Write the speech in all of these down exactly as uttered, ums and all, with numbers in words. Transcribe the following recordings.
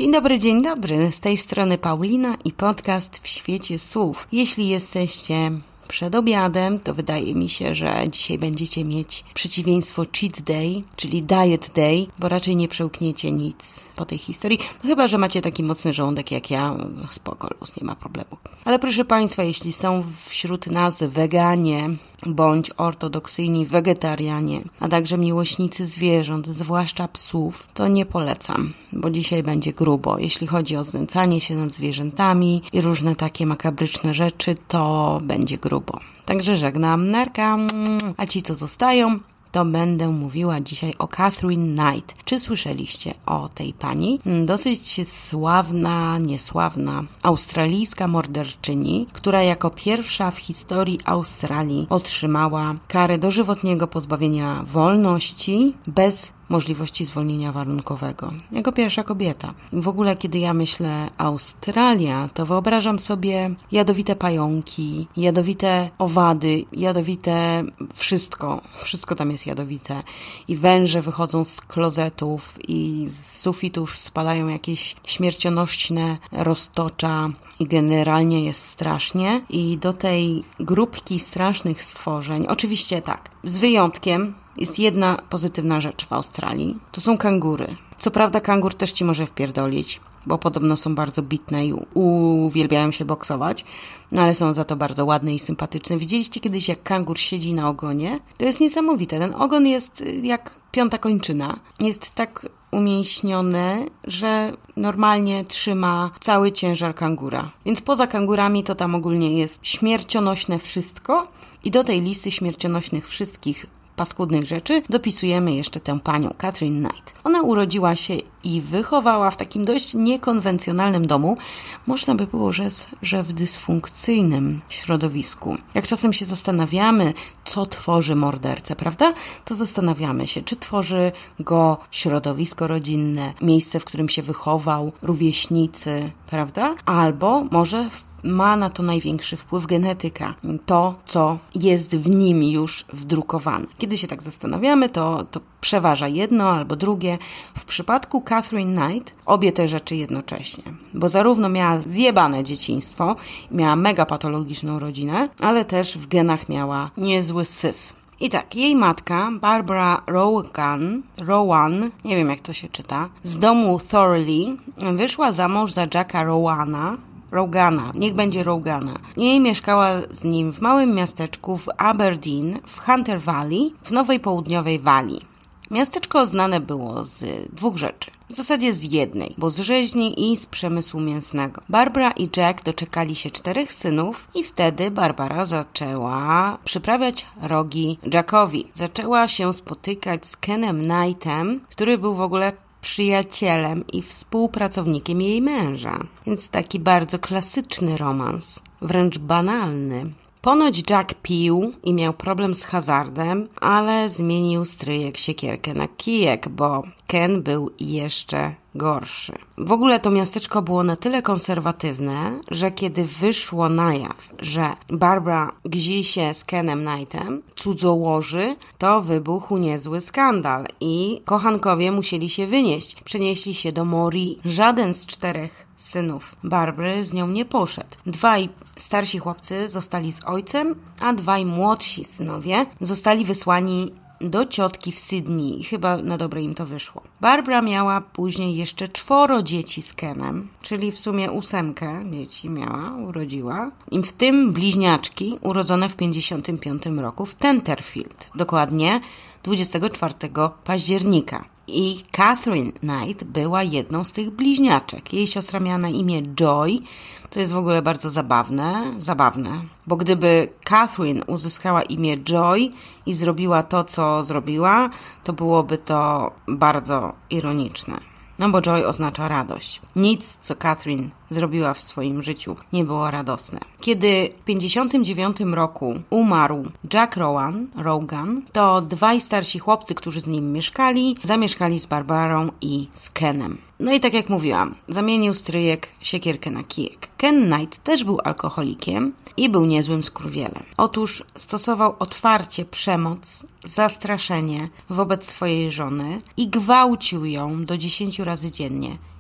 Dzień dobry, dzień dobry. Z tej strony Paulina i podcast W świecie słów. Jeśli jesteście przed obiadem, to wydaje mi się, że dzisiaj będziecie mieć przeciwieństwo cheat day, czyli diet day, bo raczej nie przełkniecie nic po tej historii. No chyba, że macie taki mocny żołądek jak ja, spoko, luz, nie ma problemu. Ale proszę Państwa, jeśli są wśród nas weganie bądź ortodoksyjni wegetarianie, a także miłośnicy zwierząt, zwłaszcza psów, to nie polecam, bo dzisiaj będzie grubo. Jeśli chodzi o znęcanie się nad zwierzętami i różne takie makabryczne rzeczy, to będzie grubo. Także żegnam, narka, a ci co zostają, to będę mówiła dzisiaj o Katherine Knight. Czy słyszeliście o tej pani? Dosyć sławna, niesławna australijska morderczyni, która jako pierwsza w historii Australii otrzymała karę dożywotniego pozbawienia wolności bez możliwości zwolnienia warunkowego. Jako pierwsza kobieta. W ogóle, kiedy ja myślę Australia, to wyobrażam sobie jadowite pająki, jadowite owady, jadowite wszystko. Wszystko tam jest jadowite. I węże wychodzą z klozetów i z sufitów spadają jakieś śmiercionośne roztocza i generalnie jest strasznie. I do tej grupki strasznych stworzeń, oczywiście tak, z wyjątkiem jest jedna pozytywna rzecz w Australii. To są kangury. Co prawda kangur też ci może wpierdolić, bo podobno są bardzo bitne i uwielbiają się boksować, no ale są za to bardzo ładne i sympatyczne. Widzieliście kiedyś, jak kangur siedzi na ogonie? To jest niesamowite. Ten ogon jest jak piąta kończyna. Jest tak umięśnione, że normalnie trzyma cały ciężar kangura. Więc poza kangurami to tam ogólnie jest śmiercionośne wszystko i do tej listy śmiercionośnych wszystkich paskudnych rzeczy dopisujemy jeszcze tę panią, Katherine Knight. Ona urodziła się i wychowała w takim dość niekonwencjonalnym domu. Można by było rzec, że w dysfunkcyjnym środowisku. Jak czasem się zastanawiamy, co tworzy mordercę, prawda? To zastanawiamy się, czy tworzy go środowisko rodzinne, miejsce, w którym się wychował, rówieśnicy, prawda? Albo może w ma na to największy wpływ genetyka. To, co jest w nim już wdrukowane. Kiedy się tak zastanawiamy, to, to przeważa jedno albo drugie. W przypadku Katherine Knight obie te rzeczy jednocześnie. Bo zarówno miała zjebane dzieciństwo, miała mega patologiczną rodzinę, ale też w genach miała niezły syf. I tak, jej matka, Barbara Rowan, Rowan, nie wiem jak to się czyta, z domu Thorley wyszła za mąż za Jacka Rowana, Rogana, niech będzie Rogana. Jej mieszkała z nim w małym miasteczku w Aberdeen, w Hunter Valley, w Nowej Południowej Walii. Miasteczko znane było z dwóch rzeczy. W zasadzie z jednej, bo z rzeźni i z przemysłu mięsnego. Barbara i Jack doczekali się czterech synów i wtedy Barbara zaczęła przyprawiać rogi Jackowi. Zaczęła się spotykać z Kenem Knightem, który był w ogóle przyjacielem i współpracownikiem jej męża. Więc taki bardzo klasyczny romans, wręcz banalny. Ponoć Jack pił i miał problem z hazardem, ale zmienił stryjek siekierkę na kijek, bo Ken był jeszcze gorszy. W ogóle to miasteczko było na tyle konserwatywne, że kiedy wyszło na jaw, że Barbara gzi się z Kenem Knightem, cudzołoży, to wybuchł niezły skandal i kochankowie musieli się wynieść. Przenieśli się do Mori. Żaden z czterech synów Barbary z nią nie poszedł. Dwaj starsi chłopcy zostali z ojcem, a dwaj młodsi synowie zostali wysłani do ciotki w Sydney. Chyba na dobre im to wyszło. Barbara miała później jeszcze czworo dzieci z Kenem, czyli w sumie ósemkę dzieci miała, urodziła. I w tym bliźniaczki urodzone w pięćdziesiątym piątym roku w Tenterfield. Dokładnie dwudziestego czwartego października. I Katherine Knight była jedną z tych bliźniaczek. Jej siostra miała na imię Joy, co jest w ogóle bardzo zabawne, zabawne, bo gdyby Katherine uzyskała imię Joy i zrobiła to, co zrobiła, to byłoby to bardzo ironiczne. No bo Joy oznacza radość. Nic, co Katherine zrobiła w swoim życiu, nie było radosne. Kiedy w pięćdziesiątym dziewiątym roku umarł Jack Rowan, Rogan, to dwaj starsi chłopcy, którzy z nim mieszkali, zamieszkali z Barbarą i z Kenem. No i tak jak mówiłam, zamienił stryjek siekierkę na kijek. Ken Knight też był alkoholikiem i był niezłym skurwielem. Otóż stosował otwarcie przemoc, zastraszenie wobec swojej żony i gwałcił ją do dziesięciu razy dziennie.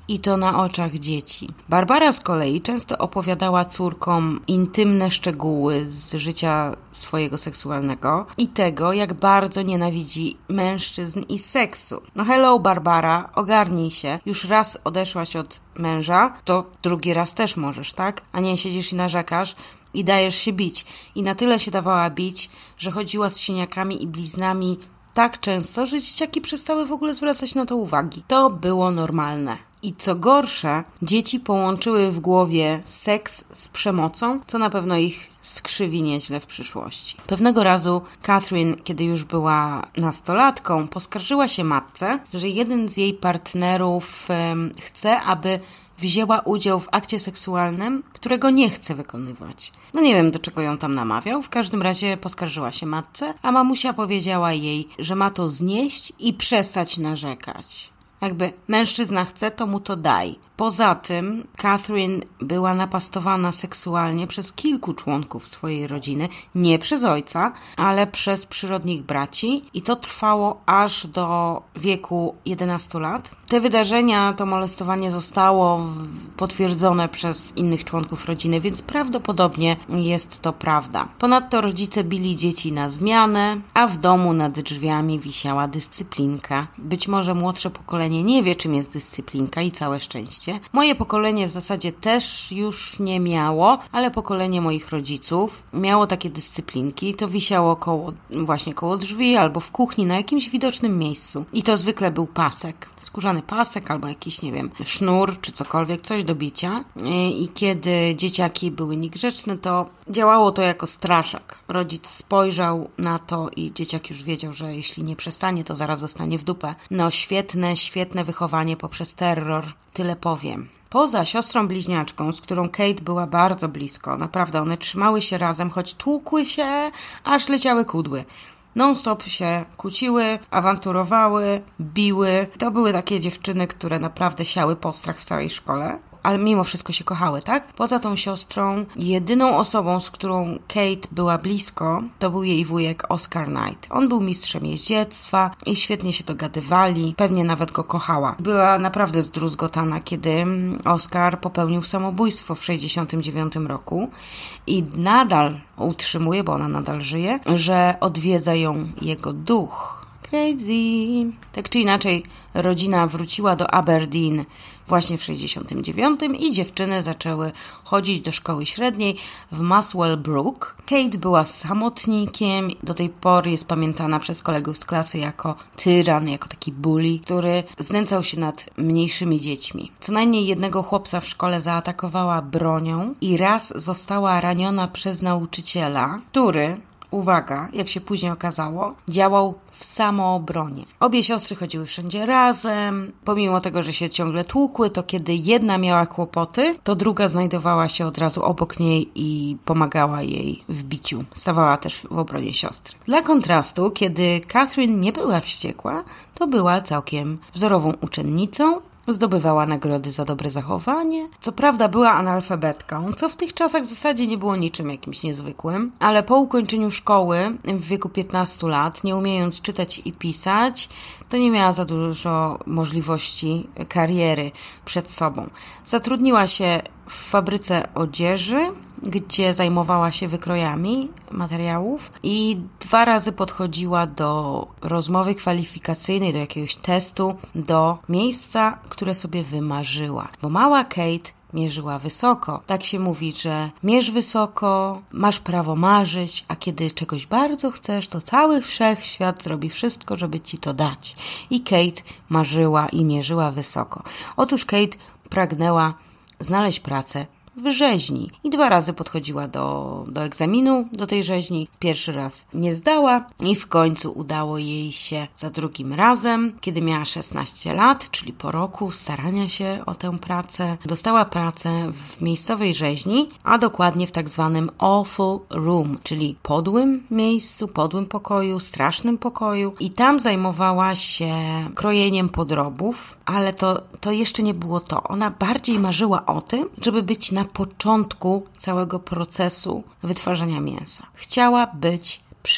i to na oczach dzieci. Barbara z kolei często opowiadała córkom intymne szczegóły z życia swojego seksualnego i tego, jak bardzo nienawidzi mężczyzn i seksu. No hello Barbara, ogarnij się. Już raz odeszłaś od męża, to drugi raz też możesz, tak? A nie siedzisz i narzekasz i dajesz się bić. I na tyle się dawała bić, że chodziła z siniakami i bliznami tak często, że dzieciaki przestały w ogóle zwracać na to uwagi. To było normalne. I co gorsze, dzieci połączyły w głowie seks z przemocą, co na pewno ich skrzywi nieźle w przyszłości. Pewnego razu Catherine, kiedy już była nastolatką, poskarżyła się matce, że jeden z jej partnerów um, chce, aby wzięła udział w akcie seksualnym, którego nie chce wykonywać. No nie wiem, do czego ją tam namawiał, w każdym razie poskarżyła się matce, a mamusia powiedziała jej, że ma to znieść i przestać narzekać. Jakby mężczyzna chce, to mu to daj. Poza tym Catherine była napastowana seksualnie przez kilku członków swojej rodziny, nie przez ojca, ale przez przyrodnich braci i to trwało aż do wieku jedenastu lat. Te wydarzenia, to molestowanie zostało potwierdzone przez innych członków rodziny, więc prawdopodobnie jest to prawda. Ponadto rodzice bili dzieci na zmianę, a w domu nad drzwiami wisiała dyscyplinka. Być może młodsze pokolenie nie wie, czym jest dyscyplinka i całe szczęście. Moje pokolenie w zasadzie też już nie miało, ale pokolenie moich rodziców miało takie dyscyplinki. To wisiało koło, właśnie koło drzwi albo w kuchni na jakimś widocznym miejscu. I to zwykle był pasek. Skórzany pasek albo jakiś, nie wiem, sznur czy cokolwiek, coś do bicia. I kiedy dzieciaki były niegrzeczne, to działało to jako straszak. Rodzic spojrzał na to i dzieciak już wiedział, że jeśli nie przestanie, to zaraz zostanie w dupę. No świetne, świetne wychowanie poprzez terror. Tyle powiem. Poza siostrą bliźniaczką, z którą Kate była bardzo blisko, naprawdę one trzymały się razem, choć tłukły się, aż leciały kudły. Non-stop się kłóciły, awanturowały, biły. To były takie dziewczyny, które naprawdę siały postrach w całej szkole. Ale mimo wszystko się kochały, tak? Poza tą siostrą, jedyną osobą, z którą Kate była blisko, to był jej wujek Oscar Knight. On był mistrzem jeździectwa i świetnie się dogadywali, pewnie nawet go kochała. Była naprawdę zdruzgotana, kiedy Oscar popełnił samobójstwo w sześćdziesiątym dziewiątym roku i nadal utrzymuje, bo ona nadal żyje, że odwiedza ją jego duch. Crazy. Tak czy inaczej, rodzina wróciła do Aberdeen właśnie w sześćdziesiątym dziewiątym i dziewczyny zaczęły chodzić do szkoły średniej w Muswell Brook. Kate była samotnikiem, do tej pory jest pamiętana przez kolegów z klasy jako tyran, jako taki bully, który znęcał się nad mniejszymi dziećmi. Co najmniej jednego chłopca w szkole zaatakowała bronią i raz została raniona przez nauczyciela, który... uwaga, jak się później okazało, działał w samoobronie. Obie siostry chodziły wszędzie razem. Pomimo tego, że się ciągle tłukły, to kiedy jedna miała kłopoty, to druga znajdowała się od razu obok niej i pomagała jej w biciu. Stawała też w obronie siostry. Dla kontrastu, kiedy Catherine nie była wściekła, to była całkiem wzorową uczennicą. Zdobywała nagrody za dobre zachowanie. Co prawda była analfabetką, co w tych czasach w zasadzie nie było niczym jakimś niezwykłym, ale po ukończeniu szkoły w wieku piętnastu lat, nie umiejąc czytać i pisać, to nie miała za dużo możliwości kariery przed sobą. Zatrudniła się w fabryce odzieży, gdzie zajmowała się wykrojami materiałów i dwa razy podchodziła do rozmowy kwalifikacyjnej, do jakiegoś testu, do miejsca, które sobie wymarzyła. Bo mała Kate mierzyła wysoko. Tak się mówi, że mierz wysoko, masz prawo marzyć, a kiedy czegoś bardzo chcesz, to cały wszechświat zrobi wszystko, żeby ci to dać. I Kate marzyła i mierzyła wysoko. Otóż Kate pragnęła znaleźć pracę w rzeźni i dwa razy podchodziła do, do egzaminu, do tej rzeźni. Pierwszy raz nie zdała i w końcu udało jej się za drugim razem, kiedy miała szesnaście lat, czyli po roku starania się o tę pracę. Dostała pracę w miejscowej rzeźni, a dokładnie w tak zwanym awful room, czyli podłym miejscu, podłym pokoju, strasznym pokoju i tam zajmowała się krojeniem podrobów, ale to, to jeszcze nie było to. Ona bardziej marzyła o tym, żeby być na początku całego procesu wytwarzania mięsa. Chciała być przy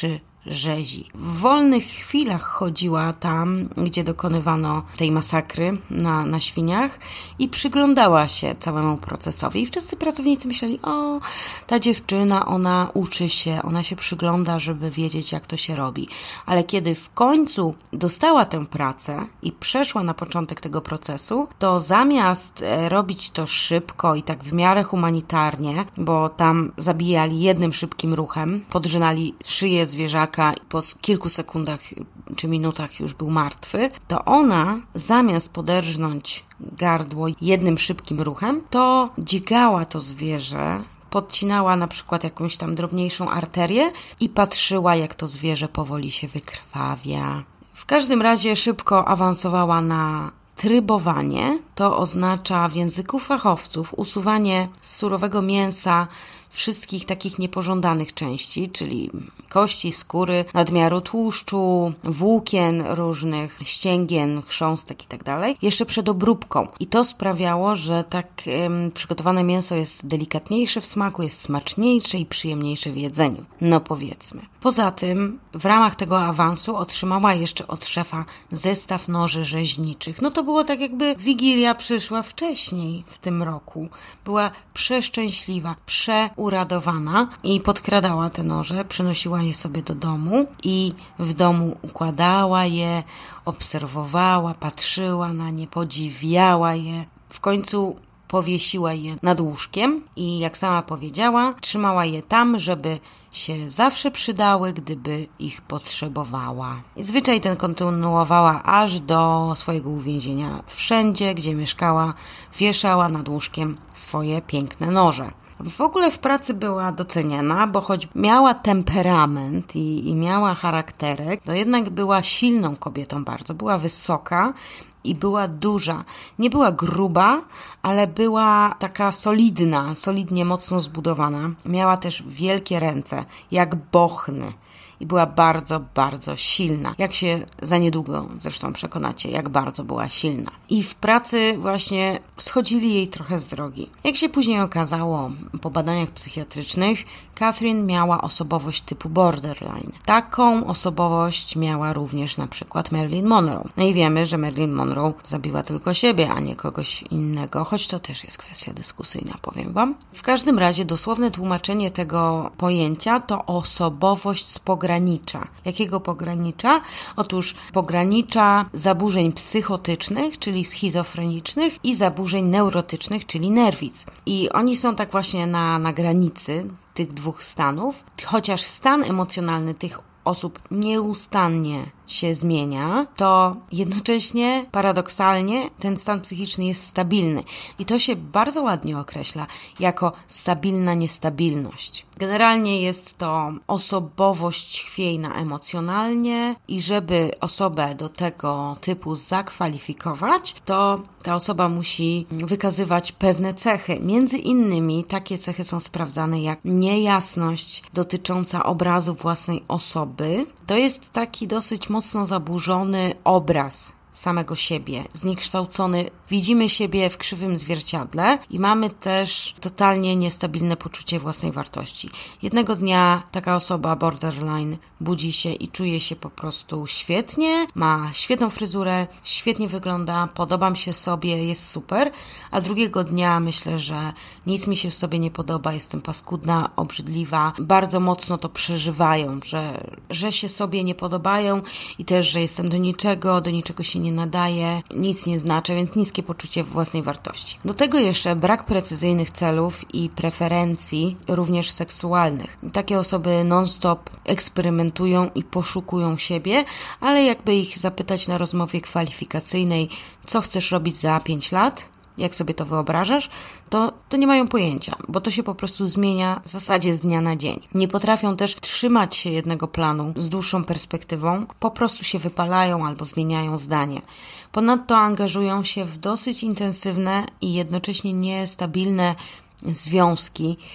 rzezi. W wolnych chwilach chodziła tam, gdzie dokonywano tej masakry na, na świniach i przyglądała się całemu procesowi. I wszyscy pracownicy myśleli, o, ta dziewczyna, ona uczy się, ona się przygląda, żeby wiedzieć, jak to się robi. Ale kiedy w końcu dostała tę pracę i przeszła na początek tego procesu, to zamiast robić to szybko i tak w miarę humanitarnie, bo tam zabijali jednym szybkim ruchem, podrzynali szyję zwierzaka i po kilku sekundach czy minutach już był martwy, to ona zamiast poderżnąć gardło jednym szybkim ruchem, to dźgała to zwierzę, podcinała na przykład jakąś tam drobniejszą arterię i patrzyła, jak to zwierzę powoli się wykrwawia. W każdym razie szybko awansowała na trybowanie. To oznacza w języku fachowców usuwanie z surowego mięsa wszystkich takich niepożądanych części, czyli kości, skóry, nadmiaru tłuszczu, włókien różnych, ścięgien, chrząstek i tak dalej, jeszcze przed obróbką. I to sprawiało, że tak ym, przygotowane mięso jest delikatniejsze w smaku, jest smaczniejsze i przyjemniejsze w jedzeniu. No powiedzmy. Poza tym w ramach tego awansu otrzymała jeszcze od szefa zestaw noży rzeźniczych. No to było tak, jakby Wigilia przyszła wcześniej w tym roku. Była przeszczęśliwa, przeuradowana i podkradała te noże, przynosiła je sobie do domu i w domu układała je, obserwowała, patrzyła na nie, podziwiała je. W końcu powiesiła je nad łóżkiem i jak sama powiedziała, trzymała je tam, żeby się zawsze przydały, gdyby ich potrzebowała. I zwyczaj ten kontynuowała aż do swojego uwięzienia. Wszędzie, gdzie mieszkała, wieszała nad łóżkiem swoje piękne noże. W ogóle w pracy była doceniana, bo choć miała temperament i, i miała charakterek, to jednak była silną kobietą bardzo. Była wysoka i była duża. Nie była gruba, ale była taka solidna, solidnie mocno zbudowana. Miała też wielkie ręce, jak bochny. I była bardzo, bardzo silna. Jak się za niedługo zresztą przekonacie, jak bardzo była silna. I w pracy właśnie schodzili jej trochę z drogi. Jak się później okazało po badaniach psychiatrycznych, Catherine miała osobowość typu borderline. Taką osobowość miała również na przykład Marilyn Monroe. No i wiemy, że Marilyn Monroe zabiła tylko siebie, a nie kogoś innego, choć to też jest kwestia dyskusyjna, powiem wam. W każdym razie dosłowne tłumaczenie tego pojęcia to osobowość z pogranicza. Jakiego pogranicza? Otóż pogranicza zaburzeń psychotycznych, czyli schizofrenicznych i zaburzeń neurotycznych, czyli nerwic. I oni są tak właśnie na, na granicy tych dwóch stanów, chociaż stan emocjonalny tych osób nieustannie się zmienia, to jednocześnie, paradoksalnie, ten stan psychiczny jest stabilny. I to się bardzo ładnie określa jako stabilna niestabilność. Generalnie jest to osobowość chwiejna emocjonalnie i żeby osobę do tego typu zakwalifikować, to ta osoba musi wykazywać pewne cechy. Między innymi takie cechy są sprawdzane jak niejasność dotycząca obrazu własnej osoby. To jest taki dosyć mocno zaburzony obraz samego siebie, zniekształcony. Widzimy siebie w krzywym zwierciadle i mamy też totalnie niestabilne poczucie własnej wartości. Jednego dnia taka osoba borderline budzi się i czuje się po prostu świetnie, ma świetną fryzurę, świetnie wygląda, podobam się sobie, jest super, a drugiego dnia myślę, że nic mi się w sobie nie podoba, jestem paskudna, obrzydliwa. Bardzo mocno to przeżywają, że, że się sobie nie podobają i też, że jestem do niczego, do niczego się nie nadaje, nic nie znaczy, więc niskie poczucie własnej wartości. Do tego jeszcze brak precyzyjnych celów i preferencji, również seksualnych. Takie osoby non-stop eksperymentują i poszukują siebie, ale jakby ich zapytać na rozmowie kwalifikacyjnej, co chcesz robić za pięć lat, jak sobie to wyobrażasz, to, to nie mają pojęcia, bo to się po prostu zmienia w zasadzie z dnia na dzień. Nie potrafią też trzymać się jednego planu z dłuższą perspektywą, po prostu się wypalają albo zmieniają zdanie. Ponadto angażują się w dosyć intensywne i jednocześnie niestabilne związki,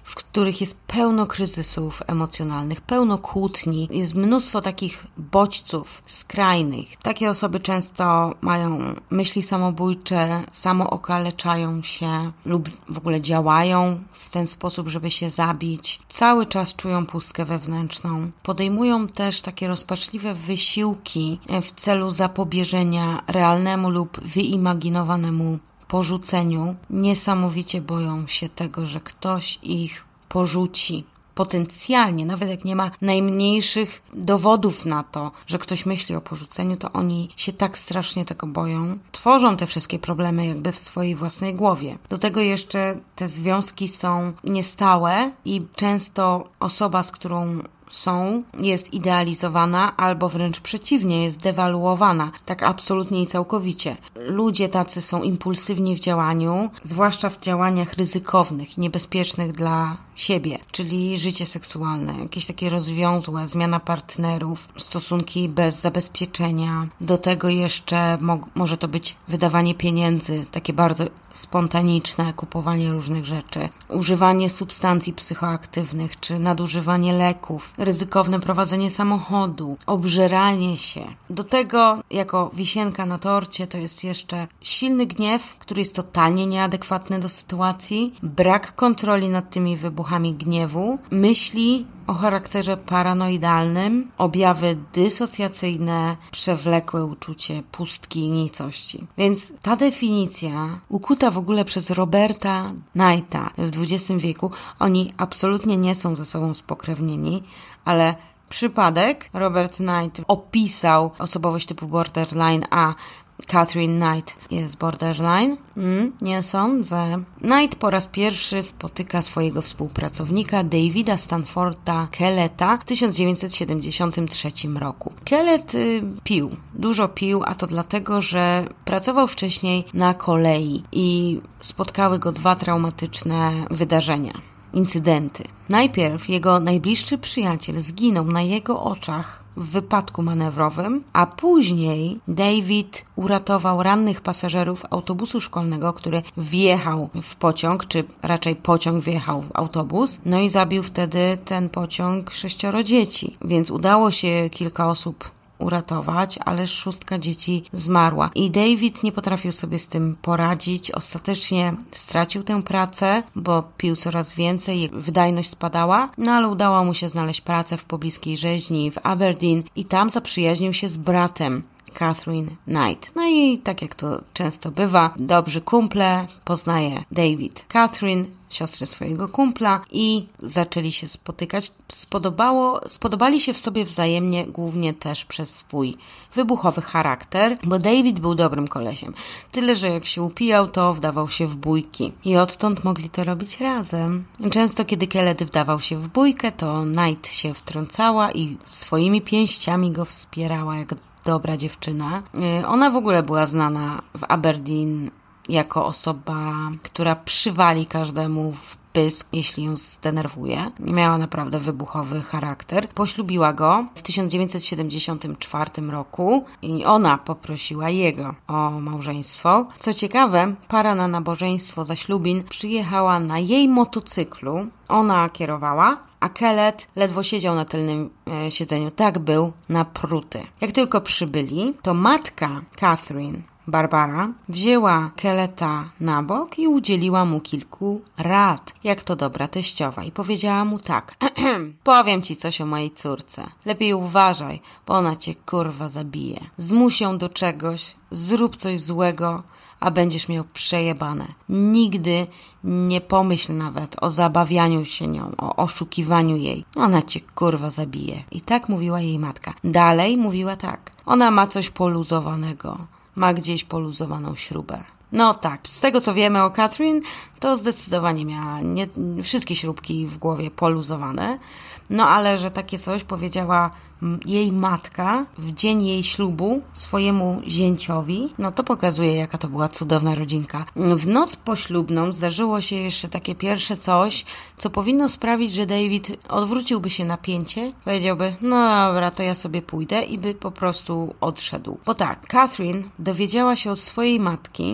w których jest pełno kryzysów emocjonalnych, pełno kłótni, jest mnóstwo takich bodźców skrajnych. Takie osoby często mają myśli samobójcze, samookaleczają się lub w ogóle działają w ten sposób, żeby się zabić. Cały czas czują pustkę wewnętrzną. Podejmują też takie rozpaczliwe wysiłki w celu zapobieżenia realnemu lub wyimaginowanemu porzuceniu. Niesamowicie boją się tego, że ktoś ich porzuci. Potencjalnie, nawet jak nie ma najmniejszych dowodów na to, że ktoś myśli o porzuceniu, to oni się tak strasznie tego boją. Tworzą te wszystkie problemy jakby w swojej własnej głowie. Do tego jeszcze te związki są niestałe i często osoba, z którą są, jest idealizowana albo wręcz przeciwnie, jest dewaluowana, tak absolutnie i całkowicie. Ludzie tacy są impulsywni w działaniu, zwłaszcza w działaniach ryzykownych, niebezpiecznych dla siebie, czyli życie seksualne, jakieś takie rozwiązłe, zmiana partnerów, stosunki bez zabezpieczenia. Do tego jeszcze mo- może to być wydawanie pieniędzy, takie bardzo spontaniczne, kupowanie różnych rzeczy, używanie substancji psychoaktywnych czy nadużywanie leków, ryzykowne prowadzenie samochodu, obżeranie się. Do tego, jako wisienka na torcie, to jest jeszcze silny gniew, który jest totalnie nieadekwatny do sytuacji, brak kontroli nad tymi wybuchami gniewu, myśli o charakterze paranoidalnym, objawy dysocjacyjne, przewlekłe uczucie pustki i nicości. Więc ta definicja, ukuta w ogóle przez Roberta Knighta w dwudziestym wieku, oni absolutnie nie są ze sobą spokrewnieni, ale przypadek Robert Knight opisał osobowość typu borderline, a Catherine Knight jest borderline? Mm, nie sądzę. Knight po raz pierwszy spotyka swojego współpracownika Davida Stanforda Kelleta w tysiąc dziewięćset siedemdziesiątym trzecim roku. Kellet y, pił, dużo pił, a to dlatego, że pracował wcześniej na kolei i spotkały go dwa traumatyczne wydarzenia. Incydenty. Najpierw jego najbliższy przyjaciel zginął na jego oczach w wypadku manewrowym, a później David uratował rannych pasażerów autobusu szkolnego, który wjechał w pociąg, czy raczej pociąg wjechał w autobus, no i zabił wtedy ten pociąg sześcioro dzieci, więc udało się kilka osób uratować, ale szóstka dzieci zmarła. I David nie potrafił sobie z tym poradzić. Ostatecznie stracił tę pracę, bo pił coraz więcej, jego wydajność spadała, no ale udało mu się znaleźć pracę w pobliskiej rzeźni w Aberdeen i tam zaprzyjaźnił się z bratem Catherine Knight. No i tak jak to często bywa, dobrzy kumple poznaje David Catherine, siostry swojego kumpla i zaczęli się spotykać. Spodobało, spodobali się w sobie wzajemnie, głównie też przez swój wybuchowy charakter, bo David był dobrym kolesiem. Tyle, że jak się upijał, to wdawał się w bójki. I odtąd mogli to robić razem. Często, kiedy Kellett wdawał się w bójkę, to Knight się wtrącała i swoimi pięściami go wspierała, jak dobra dziewczyna. Ona w ogóle była znana w Aberdeen jako osoba, która przywali każdemu w pysk, jeśli ją zdenerwuje. Miała naprawdę wybuchowy charakter. Poślubiła go w tysiąc dziewięćset siedemdziesiątym czwartym roku i ona poprosiła jego o małżeństwo. Co ciekawe, para na nabożeństwo zaślubin przyjechała na jej motocyklu. Ona kierowała, a Kellett ledwo siedział na tylnym e, siedzeniu. Tak był napruty. Jak tylko przybyli, to matka Catherine, Barbara, wzięła Kelletta na bok i udzieliła mu kilku rad, jak to dobra teściowa, i powiedziała mu tak: powiem ci coś o mojej córce. Lepiej uważaj, bo ona cię kurwa zabije. Zmuś ją do czegoś, zrób coś złego, a będziesz miał przejebane. Nigdy nie pomyśl nawet o zabawianiu się nią, o oszukiwaniu jej. Ona cię kurwa zabije. I tak mówiła jej matka. Dalej mówiła tak: ona ma coś poluzowanego. Ma gdzieś poluzowaną śrubę. No tak, z tego co wiemy o Catherine, to zdecydowanie miała nie, wszystkie śrubki w głowie poluzowane. No ale że takie coś powiedziała jej matka w dzień jej ślubu swojemu zięciowi, no to pokazuje, jaka to była cudowna rodzinka. W noc poślubną zdarzyło się jeszcze takie pierwsze coś, co powinno sprawić, że David odwróciłby się na pięcie, powiedziałby: no dobra, to ja sobie pójdę, i by po prostu odszedł. Bo tak, Catherine dowiedziała się od swojej matki,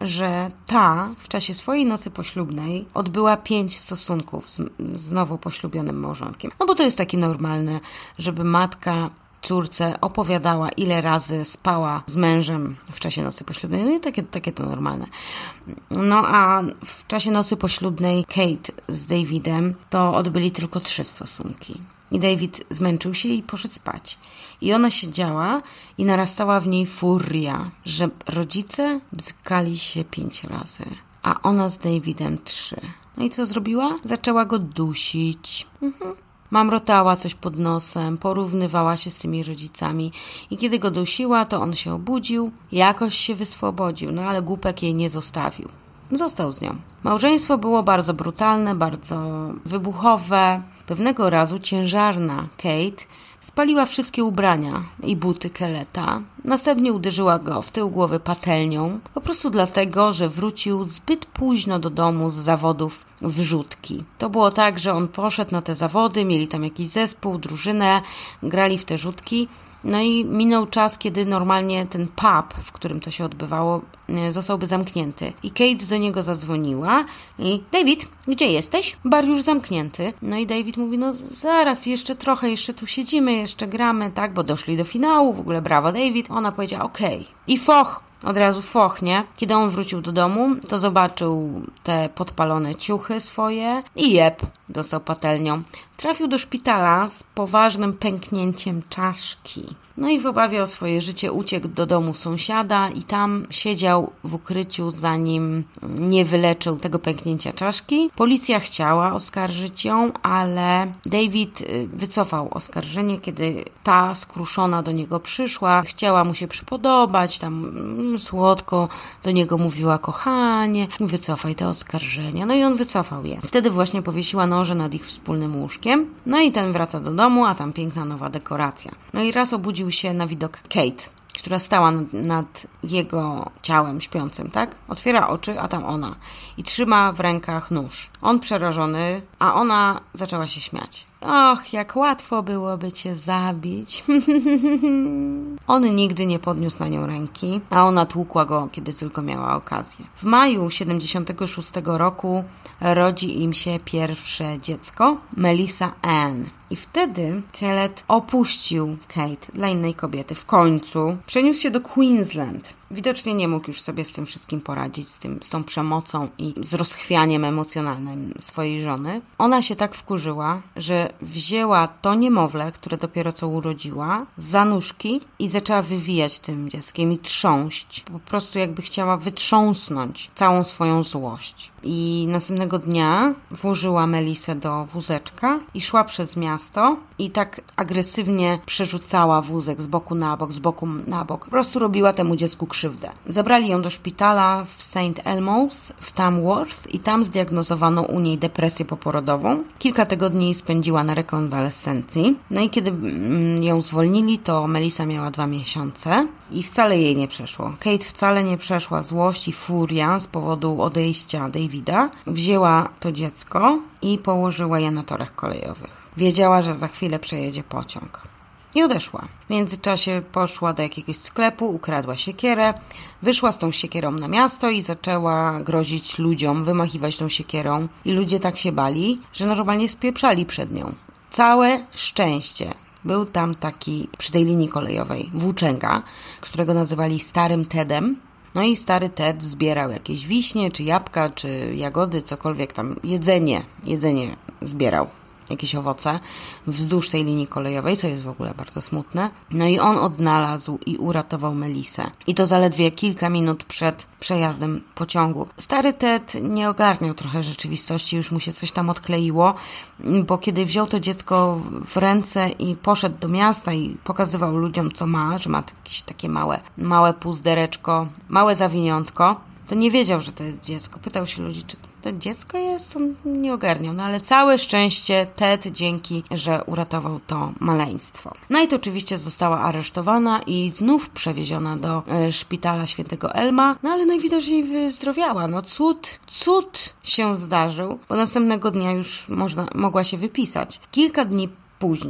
że ta w czasie swojej nocy poślubnej odbyła pięć stosunków z, z nowo poślubionym małżonkiem. No bo to jest takie normalne, żeby matka córce opowiadała, ile razy spała z mężem w czasie nocy poślubnej. No i takie, takie to normalne. No a w czasie nocy poślubnej Kate z Davidem to odbyli tylko trzy stosunki. I David zmęczył się i poszedł spać. I ona siedziała i narastała w niej furia, że rodzice bzykali się pięć razy, a ona z Davidem trzy. No i co zrobiła? Zaczęła go dusić. Mhm. Mamrotała coś pod nosem, porównywała się z tymi rodzicami i kiedy go dusiła, to on się obudził, jakoś się wyswobodził, no ale głupek jej nie zostawił. Został z nią. Małżeństwo było bardzo brutalne, bardzo wybuchowe. Pewnego razu ciężarna Kate spaliła wszystkie ubrania i buty Keleta. Następnie uderzyła go w tył głowy patelnią, po prostu dlatego, że wrócił zbyt późno do domu z zawodów wrzutki. To było tak, że on poszedł na te zawody, mieli tam jakiś zespół, drużynę, grali w te rzutki. No i minął czas, kiedy normalnie ten pub, w którym to się odbywało, zostałby zamknięty. I Kate do niego zadzwoniła i David, gdzie jesteś? Bar już zamknięty. No i David mówi, no zaraz, jeszcze trochę, jeszcze tu siedzimy, jeszcze gramy, tak, bo doszli do finału, w ogóle brawo David. Ona powiedziała, okej. Okay. I foch, od razu foch, nie? Kiedy on wrócił do domu, to zobaczył te podpalone ciuchy swoje i jeb, dostał patelnią. Trafił do szpitala z poważnym pęknięciem czaszki. No i w obawie o swoje życie uciekł do domu sąsiada i tam siedział w ukryciu, zanim nie wyleczył tego pęknięcia czaszki. Policja chciała oskarżyć ją, ale David wycofał oskarżenie, kiedy ta skruszona do niego przyszła. Chciała mu się przypodobać, tam słodko do niego mówiła, kochanie, wycofaj te oskarżenia. No i on wycofał je. Wtedy właśnie powiesiła noże nad ich wspólnym łóżkiem. No i ten wraca do domu, a tam piękna nowa dekoracja. No i raz obudził się na widok Kate, która stała nad, nad jego ciałem śpiącym, tak? Otwiera oczy, a tam ona. I trzyma w rękach nóż. On przerażony, a ona zaczęła się śmiać. Och, jak łatwo byłoby cię zabić. On nigdy nie podniósł na nią ręki, a ona tłukła go, kiedy tylko miała okazję. W maju siedemdziesiątego szóstego roku rodzi im się pierwsze dziecko, Melissa Ann. I wtedy Kellet opuścił Kate dla innej kobiety. W końcu przeniósł się do Queensland. Widocznie nie mógł już sobie z tym wszystkim poradzić, z, tym, z tą przemocą i z rozchwianiem emocjonalnym swojej żony. Ona się tak wkurzyła, że wzięła to niemowlę, które dopiero co urodziła, za nóżki i zaczęła wywijać tym dzieckiem i trząść. Po prostu jakby chciała wytrząsnąć całą swoją złość. I następnego dnia włożyła Melisę do wózeczka i szła przez miasto i tak agresywnie przerzucała wózek z boku na bok, z boku na bok. Po prostu robiła temu dziecku krzywdę. Zabrali ją do szpitala w Saint Elmo's w Tamworth i tam zdiagnozowano u niej depresję poporodową. Kilka tygodni spędziła na rekonwalescencji. No i kiedy ją zwolnili, to Melissa miała dwa miesiące i wcale jej nie przeszło. Kate wcale nie przeszła złość i furia z powodu odejścia Davida. Wzięła to dziecko i położyła je na torach kolejowych. Wiedziała, że za chwilę przejedzie pociąg. I odeszła. W międzyczasie poszła do jakiegoś sklepu, ukradła siekierę, wyszła z tą siekierą na miasto i zaczęła grozić ludziom, wymachiwać tą siekierą. I ludzie tak się bali, że normalnie spieprzali przed nią. Całe szczęście. Był tam taki, przy tej linii kolejowej, włóczęga, którego nazywali Starym Tedem. No i stary Ted zbierał jakieś wiśnie, czy jabłka, czy jagody, cokolwiek tam, jedzenie, jedzenie zbierał. Jakieś owoce wzdłuż tej linii kolejowej, co jest w ogóle bardzo smutne. No i on odnalazł i uratował Melisę. I to zaledwie kilka minut przed przejazdem pociągu. Stary Ted nie ogarniał trochę rzeczywistości, już mu się coś tam odkleiło, bo kiedy wziął to dziecko w ręce i poszedł do miasta i pokazywał ludziom, co ma, że ma jakieś takie małe, małe puzdereczko, małe zawiniątko, to nie wiedział, że to jest dziecko. Pytał się ludzi, czy to dziecko jest? On nie ogarniał. No ale całe szczęście Ted dzięki, że uratował to maleństwo. No i to oczywiście została aresztowana i znów przewieziona do e, szpitala Świętego Elma. No ale najwidoczniej wyzdrowiała. No cud, cud się zdarzył, bo następnego dnia już można, mogła się wypisać. Kilka dni później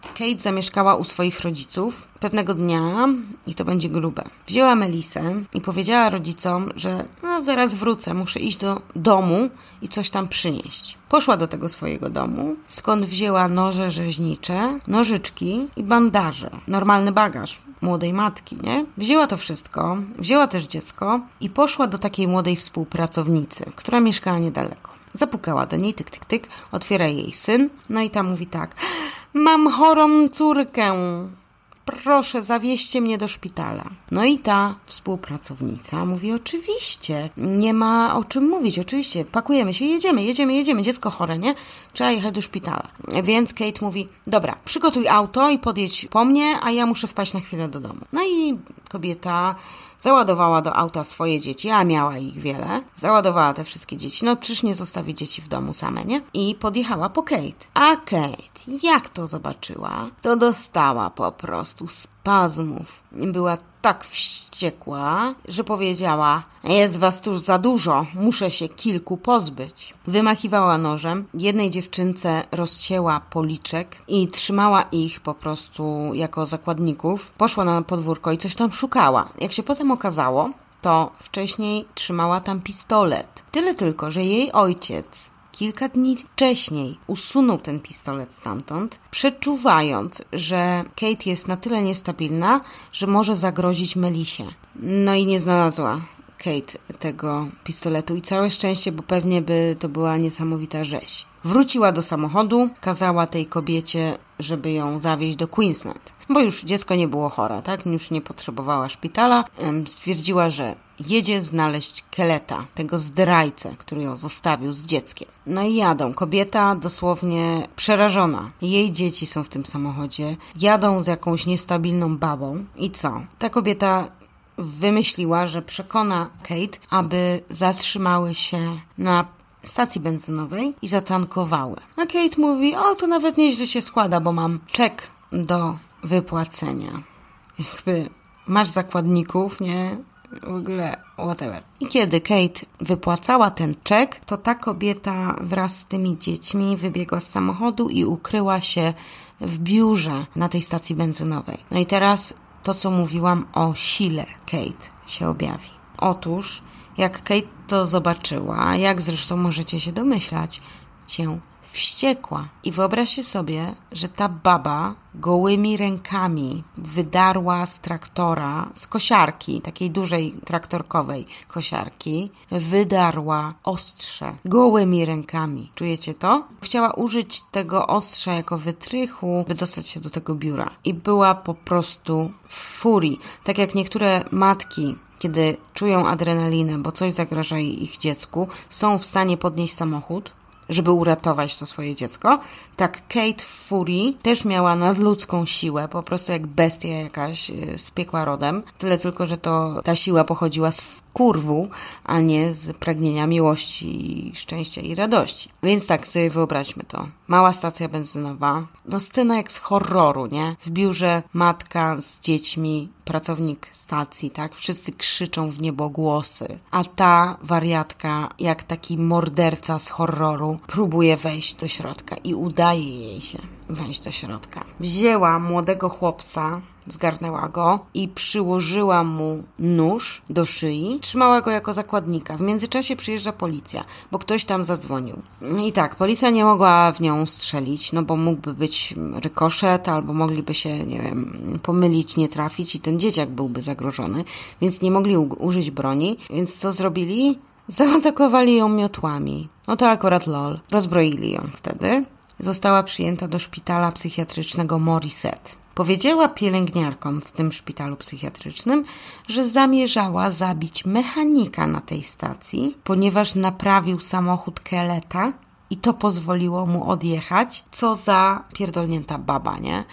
Kate zamieszkała u swoich rodziców pewnego dnia, i to będzie grube, wzięła Melisę i powiedziała rodzicom, że no, zaraz wrócę, muszę iść do domu i coś tam przynieść. Poszła do tego swojego domu, skąd wzięła noże rzeźnicze, nożyczki i bandaże. Normalny bagaż młodej matki, nie? Wzięła to wszystko, wzięła też dziecko i poszła do takiej młodej współpracownicy, która mieszkała niedaleko. Zapukała do niej, tyk, tyk, tyk, otwiera jej syn, no i ta mówi tak: mam chorą córkę, proszę, zawieźcie mnie do szpitala. No i ta współpracownica mówi: oczywiście, nie ma o czym mówić, oczywiście, pakujemy się, jedziemy, jedziemy, jedziemy, dziecko chore, nie? Trzeba jechać do szpitala. Więc Kate mówi: dobra, przygotuj auto i podjedź po mnie, a ja muszę wpaść na chwilę do domu. No i kobieta załadowała do auta swoje dzieci, a miała ich wiele. Załadowała te wszystkie dzieci. No przecież nie zostawi dzieci w domu same, nie? I podjechała po Kate. A Kate, jak to zobaczyła, to dostała po prostu spazmów. Była tak wściekła, że powiedziała: jest was tuż za dużo, muszę się kilku pozbyć. Wymachiwała nożem, jednej dziewczynce rozcięła policzek i trzymała ich po prostu jako zakładników. Poszła na podwórko i coś tam szukała. Jak się potem okazało, to wcześniej trzymała tam pistolet. Tyle tylko, że jej ojciec kilka dni wcześniej usunął ten pistolet stamtąd, przeczuwając, że Kate jest na tyle niestabilna, że może zagrozić Melisie. No i nie znalazła Kate tego pistoletu i całe szczęście, bo pewnie by to była niesamowita rzeź. Wróciła do samochodu, kazała tej kobiecie, żeby ją zawieźć do Queensland, bo już dziecko nie było chore, tak? Już nie potrzebowała szpitala. Stwierdziła, że jedzie znaleźć Keleta, tego zdrajcę, który ją zostawił z dzieckiem. No i jadą. Kobieta dosłownie przerażona. Jej dzieci są w tym samochodzie. Jadą z jakąś niestabilną babą. I co? Ta kobieta wymyśliła, że przekona Kate, aby zatrzymały się na stacji benzynowej i zatankowały. A Kate mówi: o, to nawet nieźle się składa, bo mam czek do wypłacenia. Jakby masz zakładników, nie? W ogóle whatever. I kiedy Kate wypłacała ten czek, to ta kobieta wraz z tymi dziećmi wybiegła z samochodu i ukryła się w biurze na tej stacji benzynowej. No i teraz to, co mówiłam o sile Kate, się objawi. Otóż, jak Kate to zobaczyła, jak zresztą możecie się domyślać, się wściekła. I wyobraźcie sobie, że ta baba gołymi rękami wydarła z traktora, z kosiarki, takiej dużej traktorkowej kosiarki, wydarła ostrze gołymi rękami. Czujecie to? Chciała użyć tego ostrza jako wytrychu, by dostać się do tego biura. I była po prostu w furii. Tak jak niektóre matki, kiedy czują adrenalinę, bo coś zagraża ich dziecku, są w stanie podnieść samochód, żeby uratować to swoje dziecko. Tak Kate w furii też miała nadludzką siłę, po prostu jak bestia jakaś z piekła rodem. Tyle tylko, że to ta siła pochodziła z wkurwu, a nie z pragnienia miłości, szczęścia i radości. Więc tak sobie wyobraźmy to. Mała stacja benzynowa, no scena jak z horroru, nie? W biurze matka z dziećmi, pracownik stacji, tak? Wszyscy krzyczą w niebogłosy. A ta wariatka, jak taki morderca z horroru, próbuje wejść do środka i udaje jej się wejść do środka. Wzięła młodego chłopca, zgarnęła go i przyłożyła mu nóż do szyi. Trzymała go jako zakładnika. W międzyczasie przyjeżdża policja, bo ktoś tam zadzwonił. I tak, policja nie mogła w nią strzelić, no bo mógłby być rykoszet, albo mogliby się, nie wiem, pomylić, nie trafić i ten dzieciak byłby zagrożony, więc nie mogli u- użyć broni. Więc co zrobili? Zaatakowali ją miotłami. No to akurat lol. Rozbroili ją wtedy. Została przyjęta do szpitala psychiatrycznego Morisset. Powiedziała pielęgniarkom w tym szpitalu psychiatrycznym, że zamierzała zabić mechanika na tej stacji, ponieważ naprawił samochód Keleta i to pozwoliło mu odjechać. Co za pierdolnięta baba, nie?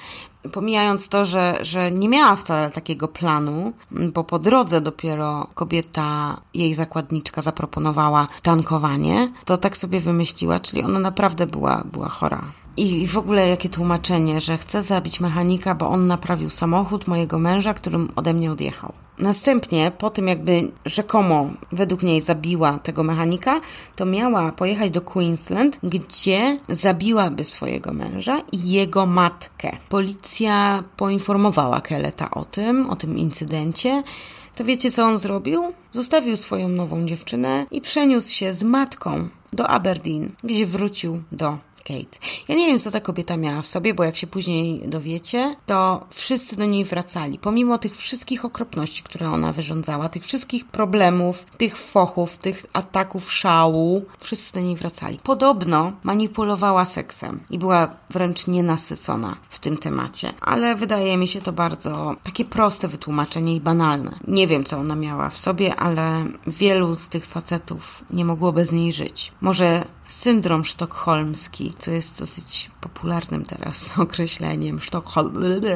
pomijając to, że, że nie miała wcale takiego planu, bo po drodze dopiero kobieta, jej zakładniczka zaproponowała tankowanie, to tak sobie wymyśliła, czyli ona naprawdę była, była chora. I w ogóle jakie tłumaczenie, że chce zabić mechanika, bo on naprawił samochód mojego męża, którym ode mnie odjechał. Następnie, po tym jakby rzekomo według niej zabiła tego mechanika, to miała pojechać do Queensland, gdzie zabiłaby swojego męża i jego matkę. Policja poinformowała Kelletta o tym, o tym incydencie. To wiecie, co on zrobił? Zostawił swoją nową dziewczynę i przeniósł się z matką do Aberdeen, gdzie wrócił do Kate. Ja nie wiem, co ta kobieta miała w sobie, bo jak się później dowiecie, to wszyscy do niej wracali. Pomimo tych wszystkich okropności, które ona wyrządzała, tych wszystkich problemów, tych fochów, tych ataków szału, wszyscy do niej wracali. Podobno manipulowała seksem i była wręcz nienasycona w tym temacie. Ale wydaje mi się to bardzo takie proste wytłumaczenie i banalne. Nie wiem, co ona miała w sobie, ale wielu z tych facetów nie mogło bez niej żyć. Może syndrom sztokholmski, co jest dosyć popularnym teraz określeniem. Sztokholm.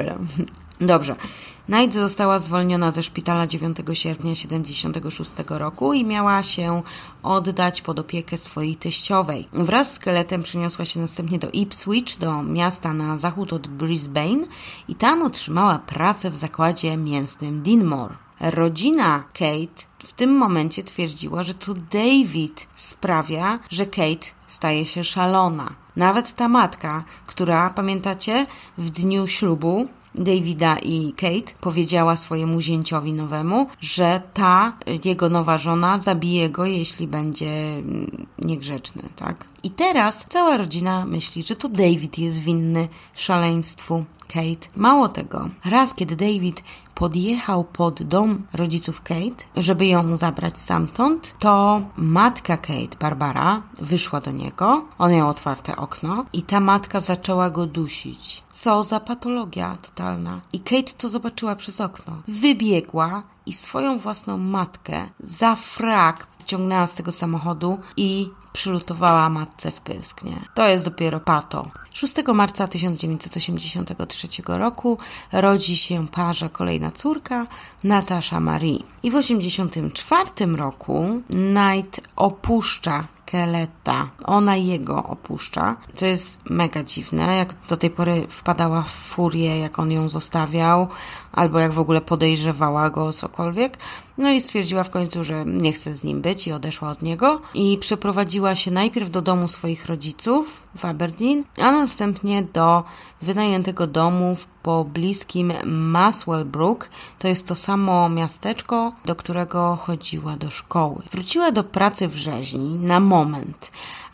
Dobrze. Knight została zwolniona ze szpitala dziewiątego sierpnia tysiąc dziewięćset siedemdziesiątego szóstego roku i miała się oddać pod opiekę swojej teściowej. Wraz z Kellettem przeniosła się następnie do Ipswich, do miasta na zachód od Brisbane i tam otrzymała pracę w zakładzie mięsnym Dinmore. Rodzina Kate w tym momencie twierdziła, że to David sprawia, że Kate staje się szalona. Nawet ta matka, która, pamiętacie, w dniu ślubu Davida i Kate powiedziała swojemu zięciowi nowemu, że ta, jego nowa żona, zabije go, jeśli będzie niegrzeczny, tak? I teraz cała rodzina myśli, że to David jest winny szaleństwu Kate. Mało tego, raz kiedy David podjechał pod dom rodziców Kate, żeby ją zabrać stamtąd, to matka Kate, Barbara, wyszła do niego, on miał otwarte okno i ta matka zaczęła go dusić. Co za patologia totalna. I Kate to zobaczyła przez okno. Wybiegła i swoją własną matkę za frak ciągnęła z tego samochodu i przylutowała matce w pysk, nie? To jest dopiero pato. szóstego marca tysiąc dziewięćset osiemdziesiątego trzeciego roku rodzi się parze kolejna córka, Natasha Marie. I w osiemdziesiątym czwartym roku Knight opuszcza Kelletta. Ona jego opuszcza, co jest mega dziwne, jak do tej pory wpadała w furię, jak on ją zostawiał, albo jak w ogóle podejrzewała go o cokolwiek. No i stwierdziła w końcu, że nie chce z nim być i odeszła od niego. I przeprowadziła się najpierw do domu swoich rodziców w Aberdeen, a następnie do wynajętego domu w pobliskim Muswell Brook. To jest to samo miasteczko, do którego chodziła do szkoły. Wróciła do pracy w rzeźni na moment,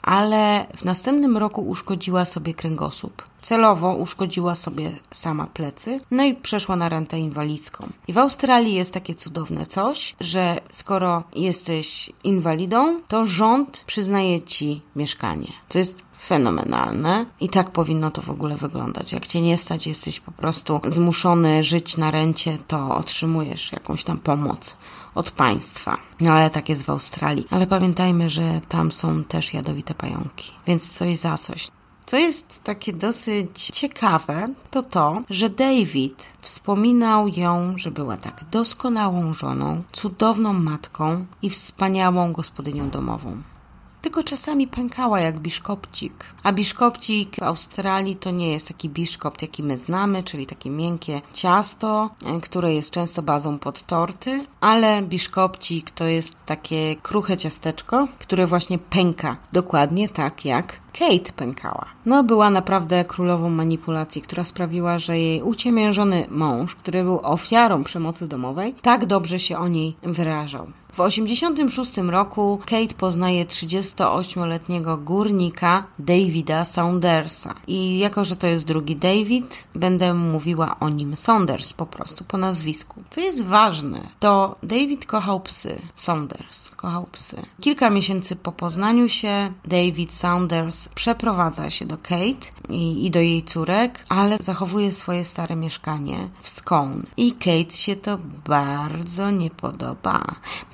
ale w następnym roku uszkodziła sobie kręgosłup. Celowo uszkodziła sobie sama plecy, no i przeszła na rentę inwalidzką. I w Australii jest takie cudowne coś, że skoro jesteś inwalidą, to rząd przyznaje ci mieszkanie, co jest fenomenalne i tak powinno to w ogóle wyglądać. Jak cię nie stać, jesteś po prostu zmuszony żyć na rencie, to otrzymujesz jakąś tam pomoc od państwa. No ale tak jest w Australii. Ale pamiętajmy, że tam są też jadowite pająki, więc coś za coś. Co jest takie dosyć ciekawe, to to, że David wspominał ją, że była tak doskonałą żoną, cudowną matką i wspaniałą gospodynią domową. Tylko czasami pękała jak biszkopcik. A biszkopcik w Australii to nie jest taki biszkopt, jaki my znamy, czyli takie miękkie ciasto, które jest często bazą pod torty, ale biszkopcik to jest takie kruche ciasteczko, które właśnie pęka. Dokładnie tak jak Kate pękała. No, była naprawdę królową manipulacji, która sprawiła, że jej uciemiężony mąż, który był ofiarą przemocy domowej, tak dobrze się o niej wyrażał. W osiemdziesiątym szóstym roku Kate poznaje trzydziestoośmioletniego górnika Davida Saundersa. I jako, że to jest drugi David, będę mówiła o nim Saunders po prostu, po nazwisku. Co jest ważne, to David kochał psy. Saunders kochał psy. Kilka miesięcy po poznaniu się David Saunders przeprowadza się do Kate i, i do jej córek, ale zachowuje swoje stare mieszkanie w Scone. I Kate się to bardzo nie podoba, bo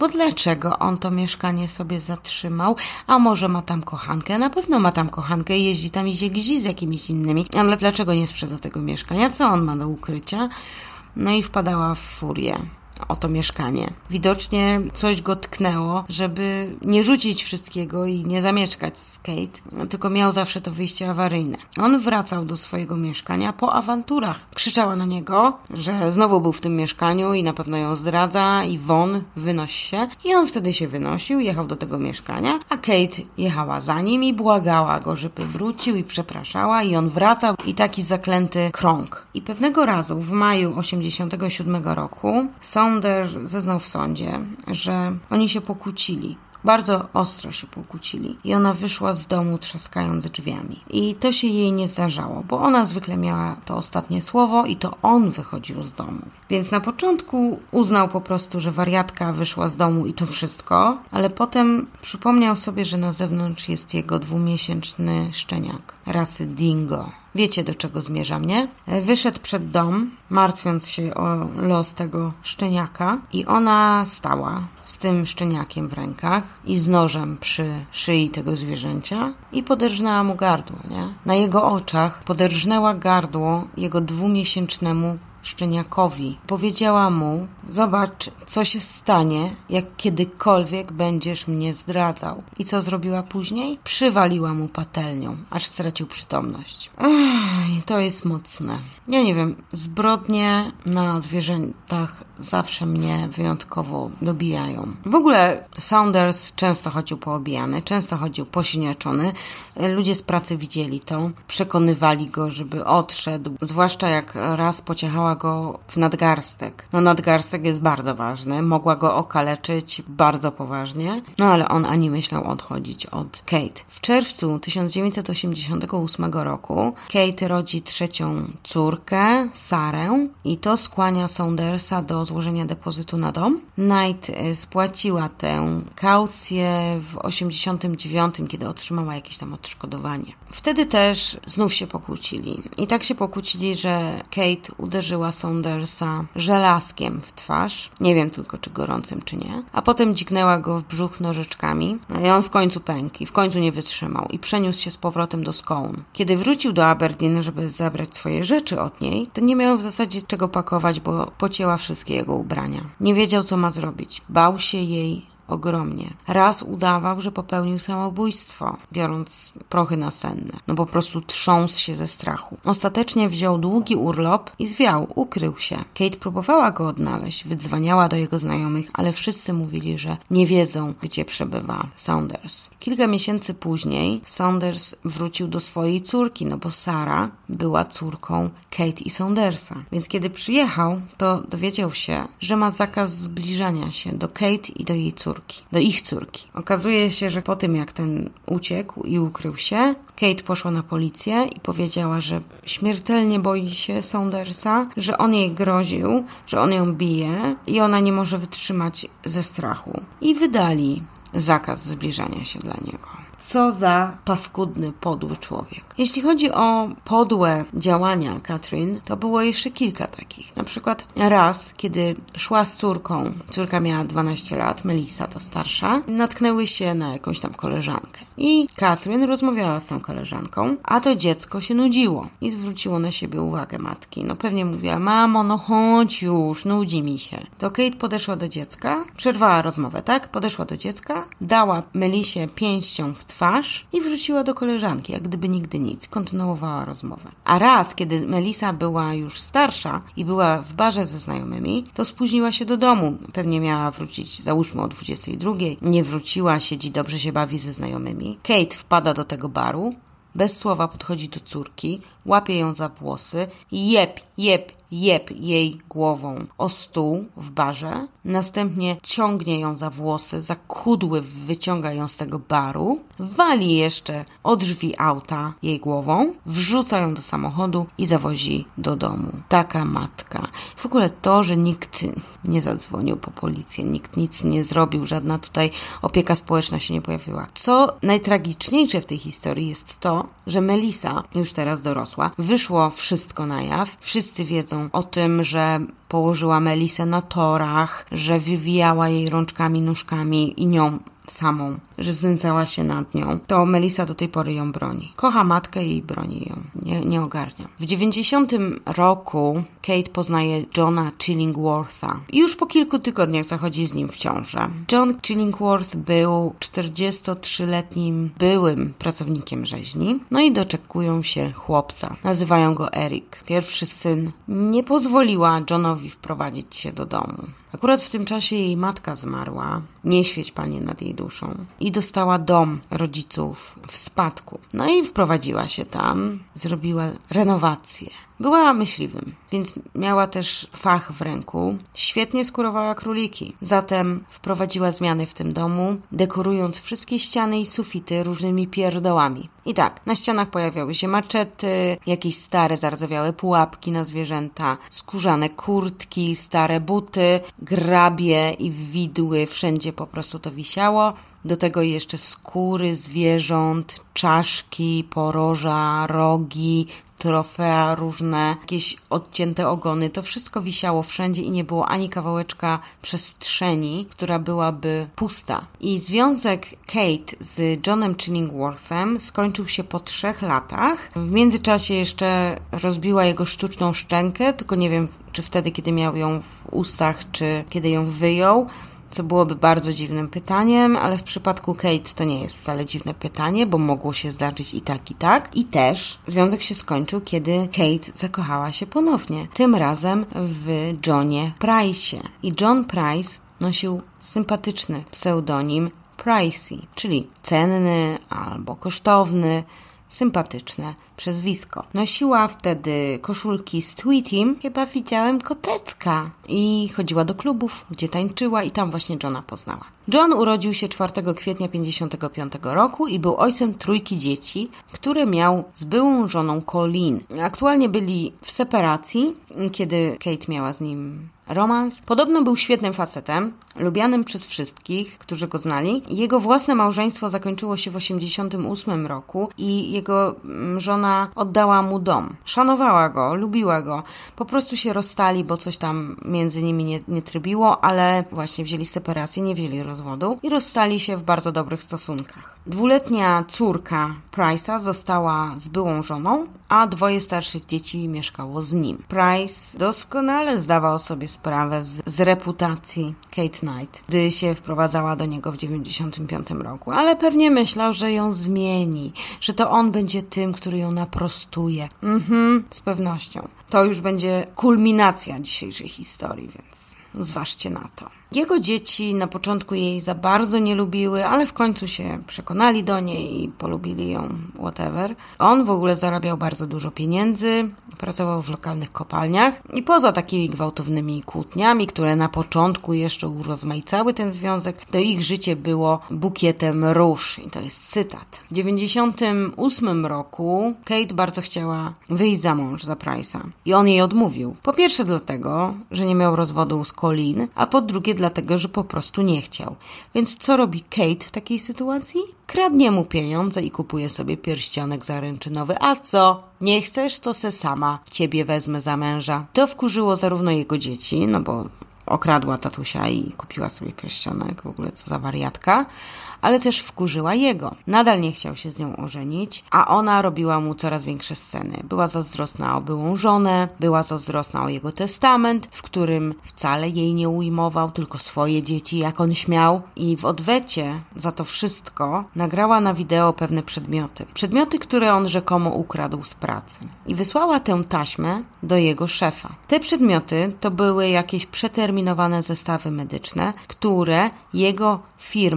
bo dlaczego on to mieszkanie sobie zatrzymał? A może ma tam kochankę? Na pewno ma tam kochankę i jeździ tam i gzi z jakimiś innymi. Ale dlaczego nie sprzeda tego mieszkania? Co on ma do ukrycia? No i wpadała w furię o to mieszkanie. Widocznie coś go tknęło, żeby nie rzucić wszystkiego i nie zamieszkać z Kate, tylko miał zawsze to wyjście awaryjne. On wracał do swojego mieszkania po awanturach. Krzyczała na niego, że znowu był w tym mieszkaniu i na pewno ją zdradza i won, wynoś się. I on wtedy się wynosił, jechał do tego mieszkania, a Kate jechała za nim i błagała go, żeby wrócił i przepraszała i on wracał i taki zaklęty krąg. I pewnego razu w maju osiemdziesiątego siódmego roku Saunders zeznał w sądzie, że oni się pokłócili. Bardzo ostro się pokłócili i ona wyszła z domu trzaskając drzwiami. I to się jej nie zdarzało, bo ona zwykle miała to ostatnie słowo i to on wychodził z domu. Więc na początku uznał po prostu, że wariatka wyszła z domu i to wszystko, ale potem przypomniał sobie, że na zewnątrz jest jego dwumiesięczny szczeniak rasy dingo. Wiecie, do czego zmierzam, nie? Wyszedł przed dom, martwiąc się o los tego szczeniaka i ona stała z tym szczeniakiem w rękach i z nożem przy szyi tego zwierzęcia i poderżnęła mu gardło, nie? Na jego oczach poderżnęła gardło jego dwumiesięcznemu szczeniakowi. Powiedziała mu: zobacz, co się stanie, jak kiedykolwiek będziesz mnie zdradzał. I co zrobiła później? Przywaliła mu patelnią, aż stracił przytomność. Ech, to jest mocne. Ja nie wiem, zbrodnie na zwierzętach zawsze mnie wyjątkowo dobijają. W ogóle Saunders często chodził poobijany, często chodził posiniaczony. Ludzie z pracy widzieli to, przekonywali go, żeby odszedł, zwłaszcza jak raz pociechała go w nadgarstek. No nadgarstek jest bardzo ważny, mogła go okaleczyć bardzo poważnie, no ale on ani myślał odchodzić od Kate. W czerwcu tysiąc dziewięćset osiemdziesiątego ósmego roku Kate rodzi trzecią córkę, Sarę, i to skłania Saundersa do złożenia depozytu na dom. Knight spłaciła tę kaucję w osiemdziesiątym dziewiątym, kiedy otrzymała jakieś tam odszkodowanie. Wtedy też znów się pokłócili. I tak się pokłócili, że Kate uderzyła Saundersa żelazkiem w twarz. Nie wiem tylko, czy gorącym, czy nie. A potem dźgnęła go w brzuch nożyczkami. No i on w końcu pękł i w końcu nie wytrzymał i przeniósł się z powrotem do Scone. Kiedy wrócił do Aberdeen, żeby zabrać swoje rzeczy od niej, to nie miał w zasadzie czego pakować, bo pocięła wszystkie jego ubrania. Nie wiedział, co ma zrobić. Bał się jej ogromnie. Raz udawał, że popełnił samobójstwo, biorąc prochy nasenne. No po prostu trząsł się ze strachu. Ostatecznie wziął długi urlop i zwiał, ukrył się. Kate próbowała go odnaleźć, wydzwaniała do jego znajomych, ale wszyscy mówili, że nie wiedzą, gdzie przebywa Saunders. Kilka miesięcy później Saunders wrócił do swojej córki, no bo Sara była córką Kate i Saundersa. Więc kiedy przyjechał, to dowiedział się, że ma zakaz zbliżania się do Kate i do jej córki. Do ich córki. Okazuje się, że po tym jak ten uciekł i ukrył się, Kate poszła na policję i powiedziała, że śmiertelnie boi się Saundersa, że on jej groził, że on ją bije i ona nie może wytrzymać ze strachu. I wydali zakaz zbliżania się dla niego. Co za paskudny, podły człowiek. Jeśli chodzi o podłe działania Catherine, to było jeszcze kilka takich. Na przykład raz, kiedy szła z córką, córka miała dwanaście lat, Melissa ta starsza, natknęły się na jakąś tam koleżankę. I Catherine rozmawiała z tą koleżanką, a to dziecko się nudziło i zwróciło na siebie uwagę matki. No pewnie mówiła: mamo, no chodź już, nudzi mi się. To Kate podeszła do dziecka, przerwała rozmowę, tak? Podeszła do dziecka, dała Melissie pięścią w twarz i wrzuciła do koleżanki, jak gdyby nigdy nic. Kontynuowała rozmowę. A raz, kiedy Melissa była już starsza i była w barze ze znajomymi, to spóźniła się do domu. Pewnie miała wrócić, załóżmy, o dwudziestej drugiej. Nie wróciła, siedzi, dobrze się bawi ze znajomymi. Kate wpada do tego baru, bez słowa podchodzi do córki, łapie ją za włosy i jeb, jeb, jeb jej głową o stół w barze, następnie ciągnie ją za włosy, za kudły wyciąga ją z tego baru, wali jeszcze o drzwi auta jej głową, wrzuca ją do samochodu i zawozi do domu. Taka matka. W ogóle to, że nikt nie zadzwonił po policję, nikt nic nie zrobił, żadna tutaj opieka społeczna się nie pojawiła. Co najtragiczniejsze w tej historii jest to, że Melissa, już teraz dorosła, wyszło wszystko na jaw. Wszyscy wiedzą o tym, że położyła Melissę na torach, że wywijała jej rączkami, nóżkami i nią samą, że znęcała się nad nią. To Melissa do tej pory ją broni. Kocha matkę i broni ją. Nie, nie ogarnia. W dziewięćdziesiątym roku Kate poznaje Johna Chillingwortha. I już po kilku tygodniach zachodzi z nim w ciążę. John Chillingworth był czterdziestotrzyletnim byłym pracownikiem rzeźni. No i doczekują się chłopca. Nazywają go Eric. Pierwszy syn. Nie pozwoliła Johnowi wprowadzić się do domu. Akurat w tym czasie jej matka zmarła, nie świeć Panie nad jej duszą, i dostała dom rodziców w spadku. No i wprowadziła się tam, zrobiła renowację. Była myśliwym, więc miała też fach w ręku. Świetnie skórowała króliki. Zatem wprowadziła zmiany w tym domu, dekorując wszystkie ściany i sufity różnymi pierdołami. I tak, na ścianach pojawiały się maczety, jakieś stare, zardzewiałe pułapki na zwierzęta, skórzane kurtki, stare buty, grabie i widły. Wszędzie po prostu to wisiało. Do tego jeszcze skóry zwierząt, czaszki, poroża, rogi, trofea różne, jakieś odcięte ogony. To wszystko wisiało wszędzie i nie było ani kawałeczka przestrzeni, która byłaby pusta. I związek Kate z Johnem Chillingworthem skończył się po trzech latach. W międzyczasie jeszcze rozbiła jego sztuczną szczękę, tylko nie wiem, czy wtedy, kiedy miał ją w ustach, czy kiedy ją wyjął, co byłoby bardzo dziwnym pytaniem, ale w przypadku Kate to nie jest wcale dziwne pytanie, bo mogło się zdarzyć i tak, i tak. I też związek się skończył, kiedy Kate zakochała się ponownie, tym razem w Johnie Price'ie. I John Price nosił sympatyczny pseudonim Pricey, czyli cenny albo kosztowny, sympatyczne przezwisko. Nosiła wtedy koszulki z Tweetim, chyba widziałem kotecka, i chodziła do klubów, gdzie tańczyła, i tam właśnie Johna poznała. John urodził się czwartego kwietnia pięćdziesiątego piątego roku i był ojcem trójki dzieci, które miał z byłą żoną Colleen. Aktualnie byli w separacji, kiedy Kate miała z nim romans. Podobno był świetnym facetem, lubianym przez wszystkich, którzy go znali. Jego własne małżeństwo zakończyło się w osiemdziesiątym ósmym roku i jego żona oddała mu dom. Szanowała go, lubiła go. Po prostu się rozstali, bo coś tam między nimi nie, nie trybiło, ale właśnie wzięli separację, nie wzięli rozwodu i rozstali się w bardzo dobrych stosunkach. Dwuletnia córka Price'a została z byłą żoną, a dwoje starszych dzieci mieszkało z nim. Price doskonale zdawał sobie sprawę z, z reputacji Kate Knight, gdy się wprowadzała do niego w dziewięćdziesiątym piątym roku, ale pewnie myślał, że ją zmieni, że to on będzie tym, który ją naprostuje. Mhm, z pewnością. To już będzie kulminacja dzisiejszej historii, więc zważcie na to. Jego dzieci na początku jej za bardzo nie lubiły, ale w końcu się przekonali do niej i polubili ją, whatever. On w ogóle zarabiał bardzo dużo pieniędzy, pracował w lokalnych kopalniach i poza takimi gwałtownymi kłótniami, które na początku jeszcze urozmaicały ten związek, to ich życie było bukietem róż. I to jest cytat. W dziewięćdziesiątym ósmym roku Kate bardzo chciała wyjść za mąż za Price'a i on jej odmówił. Po pierwsze dlatego, że nie miał rozwodu z Colleen, a po drugie dlatego, że po prostu nie chciał. Więc co robi Kate w takiej sytuacji? Kradnie mu pieniądze i kupuje sobie pierścionek zaręczynowy. A co? Nie chcesz, to se sama ciebie wezmę za męża. To wkurzyło zarówno jego dzieci, no bo okradła tatusia i kupiła sobie pierścionek, w ogóle co za wariatka, ale też wkurzyła jego. Nadal nie chciał się z nią ożenić, a ona robiła mu coraz większe sceny. Była zazdrosna o byłą żonę, była zazdrosna o jego testament, w którym wcale jej nie ujmował, tylko swoje dzieci, jak on śmiał. I w odwecie za to wszystko nagrała na wideo pewne przedmioty. Przedmioty, które on rzekomo ukradł z pracy. I wysłała tę taśmę do jego szefa. Te przedmioty to były jakieś przeterminowane zestawy medyczne, które jego firma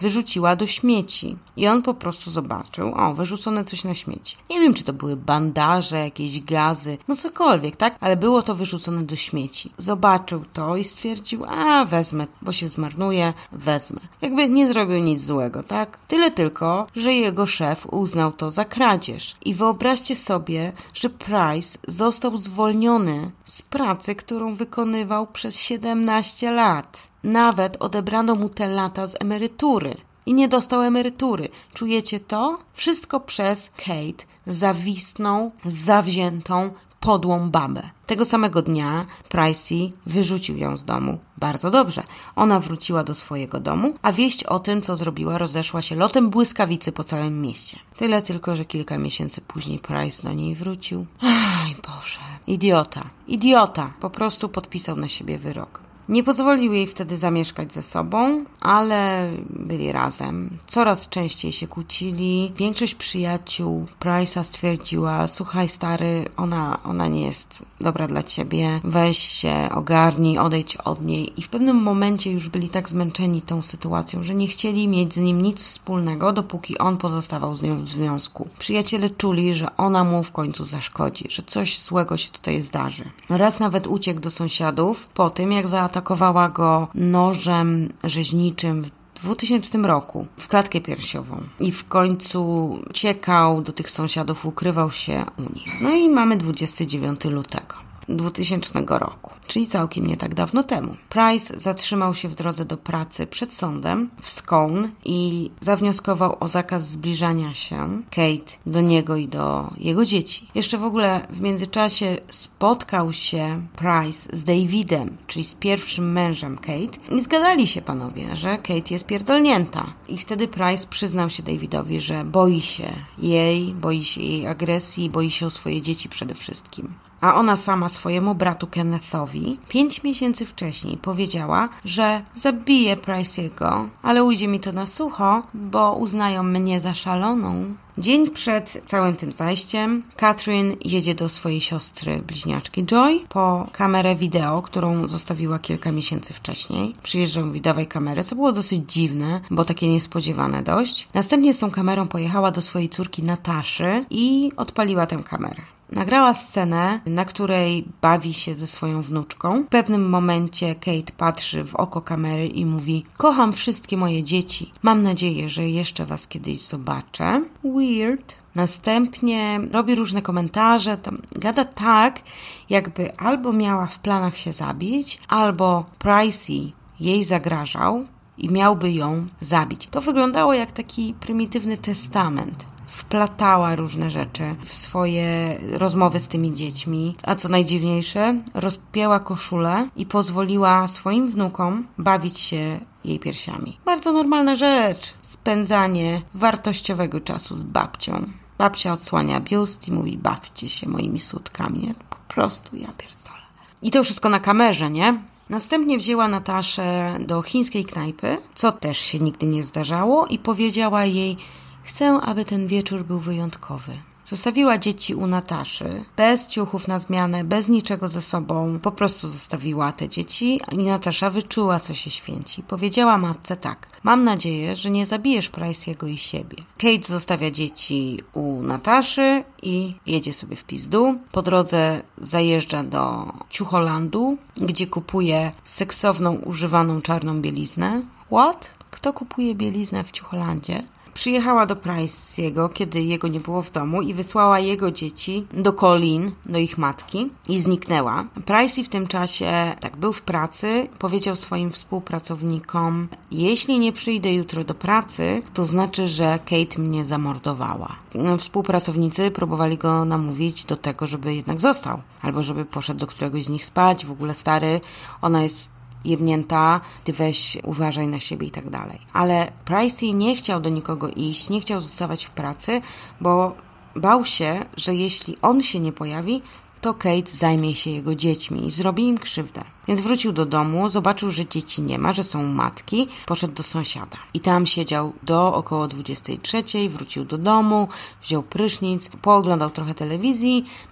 wyrzuciła do śmieci. I on po prostu zobaczył, o, wyrzucone coś na śmieci. Nie wiem, czy to były bandaże, jakieś gazy, no cokolwiek, tak? Ale było to wyrzucone do śmieci. Zobaczył to i stwierdził, a wezmę, bo się zmarnuje, wezmę. Jakby nie zrobił nic złego, tak? Tyle tylko, że jego szef uznał to za kradzież. I wyobraźcie sobie, że Price został zwolniony z pracy, którą wykonywał przez siedemnaście lat. Nawet odebrano mu te lata z emerytury. I nie dostał emerytury. Czujecie to? Wszystko przez Kate, zawisną, zawziętą, podłą babę. Tego samego dnia Pricey wyrzucił ją z domu. Bardzo dobrze. Ona wróciła do swojego domu, a wieść o tym, co zrobiła, rozeszła się lotem błyskawicy po całym mieście. Tyle tylko, że kilka miesięcy później Price do niej wrócił. Aj Boże. Idiota. Idiota. Po prostu podpisał na siebie wyrok. Nie pozwolił jej wtedy zamieszkać ze sobą, ale byli razem. Coraz częściej się kłócili. Większość przyjaciół Price'a stwierdziła, słuchaj stary, ona, ona nie jest dobra dla ciebie, weź się, ogarnij, odejdź od niej. I w pewnym momencie już byli tak zmęczeni tą sytuacją, że nie chcieli mieć z nim nic wspólnego, dopóki on pozostawał z nią w związku. Przyjaciele czuli, że ona mu w końcu zaszkodzi, że coś złego się tutaj zdarzy. Raz nawet uciekł do sąsiadów po tym, jak zaatakowała go nożem rzeźniczym w dwutysięcznym roku w klatkę piersiową i w końcu uciekał do tych sąsiadów, ukrywał się u nich. No i mamy dwudziestego dziewiątego lutego dwutysięcznego roku, czyli całkiem nie tak dawno temu. Price zatrzymał się w drodze do pracy przed sądem w Scone i zawnioskował o zakaz zbliżania się Kate do niego i do jego dzieci. Jeszcze w ogóle w międzyczasie spotkał się Price z Davidem, czyli z pierwszym mężem Kate i zgadali się panowie, że Kate jest pierdolnięta. I wtedy Price przyznał się Davidowi, że boi się jej, boi się jej agresji, boi się o swoje dzieci przede wszystkim. A ona sama swojemu bratu Kennethowi pięć miesięcy wcześniej powiedziała, że zabije Price'ego, ale ujdzie mi to na sucho, bo uznają mnie za szaloną. Dzień przed całym tym zajściem Catherine jedzie do swojej siostry bliźniaczki Joy po kamerę wideo, którą zostawiła kilka miesięcy wcześniej. Przyjeżdża, mówi, dawaj kamerę, co było dosyć dziwne, bo takie niespodziewane dość. Następnie z tą kamerą pojechała do swojej córki Nataszy i odpaliła tę kamerę. Nagrała scenę, na której bawi się ze swoją wnuczką. W pewnym momencie Kate patrzy w oko kamery i mówi: kocham wszystkie moje dzieci. Mam nadzieję, że jeszcze was kiedyś zobaczę. Weird. Następnie robi różne komentarze, tam gada tak, jakby albo miała w planach się zabić, albo Pricey jej zagrażał i miałby ją zabić. To wyglądało jak taki prymitywny testament. Wplatała różne rzeczy w swoje rozmowy z tymi dziećmi, a co najdziwniejsze, rozpięła koszulę i pozwoliła swoim wnukom bawić się jej piersiami. Bardzo normalna rzecz. Spędzanie wartościowego czasu z babcią. Babcia odsłania biust i mówi: bawcie się moimi sutkami. Nie? Po prostu ja pierdolę. I to wszystko na kamerze, nie? Następnie wzięła Nataszę do chińskiej knajpy, co też się nigdy nie zdarzało, i powiedziała jej: chcę, aby ten wieczór był wyjątkowy. Zostawiła dzieci u Nataszy, bez ciuchów na zmianę, bez niczego ze sobą. Po prostu zostawiła te dzieci i Natasza wyczuła, co się święci. Powiedziała matce tak: mam nadzieję, że nie zabijesz Price'ego i siebie. Kate zostawia dzieci u Nataszy i jedzie sobie w pizdu. Po drodze zajeżdża do Ciucholandu, gdzie kupuje seksowną, używaną czarną bieliznę. What? Kto kupuje bieliznę w Ciucholandzie? Przyjechała do Price'ego, kiedy jego nie było w domu, i wysłała jego dzieci do Colleen, do ich matki, i zniknęła. Pricey w tym czasie tak był w pracy, powiedział swoim współpracownikom: jeśli nie przyjdę jutro do pracy, to znaczy, że Kate mnie zamordowała. No, współpracownicy próbowali go namówić do tego, żeby jednak został, albo żeby poszedł do któregoś z nich spać. W ogóle stary, ona jest jebnięta, ty weź, uważaj na siebie i tak dalej. Ale Pricey nie chciał do nikogo iść, nie chciał zostawać w pracy, bo bał się, że jeśli on się nie pojawi, to Kate zajmie się jego dziećmi i zrobi im krzywdę. Więc wrócił do domu, zobaczył, że dzieci nie ma, że są matki, poszedł do sąsiada. I tam siedział do około dwudziestej trzeciej, wrócił do domu, wziął prysznic, pooglądał trochę telewizji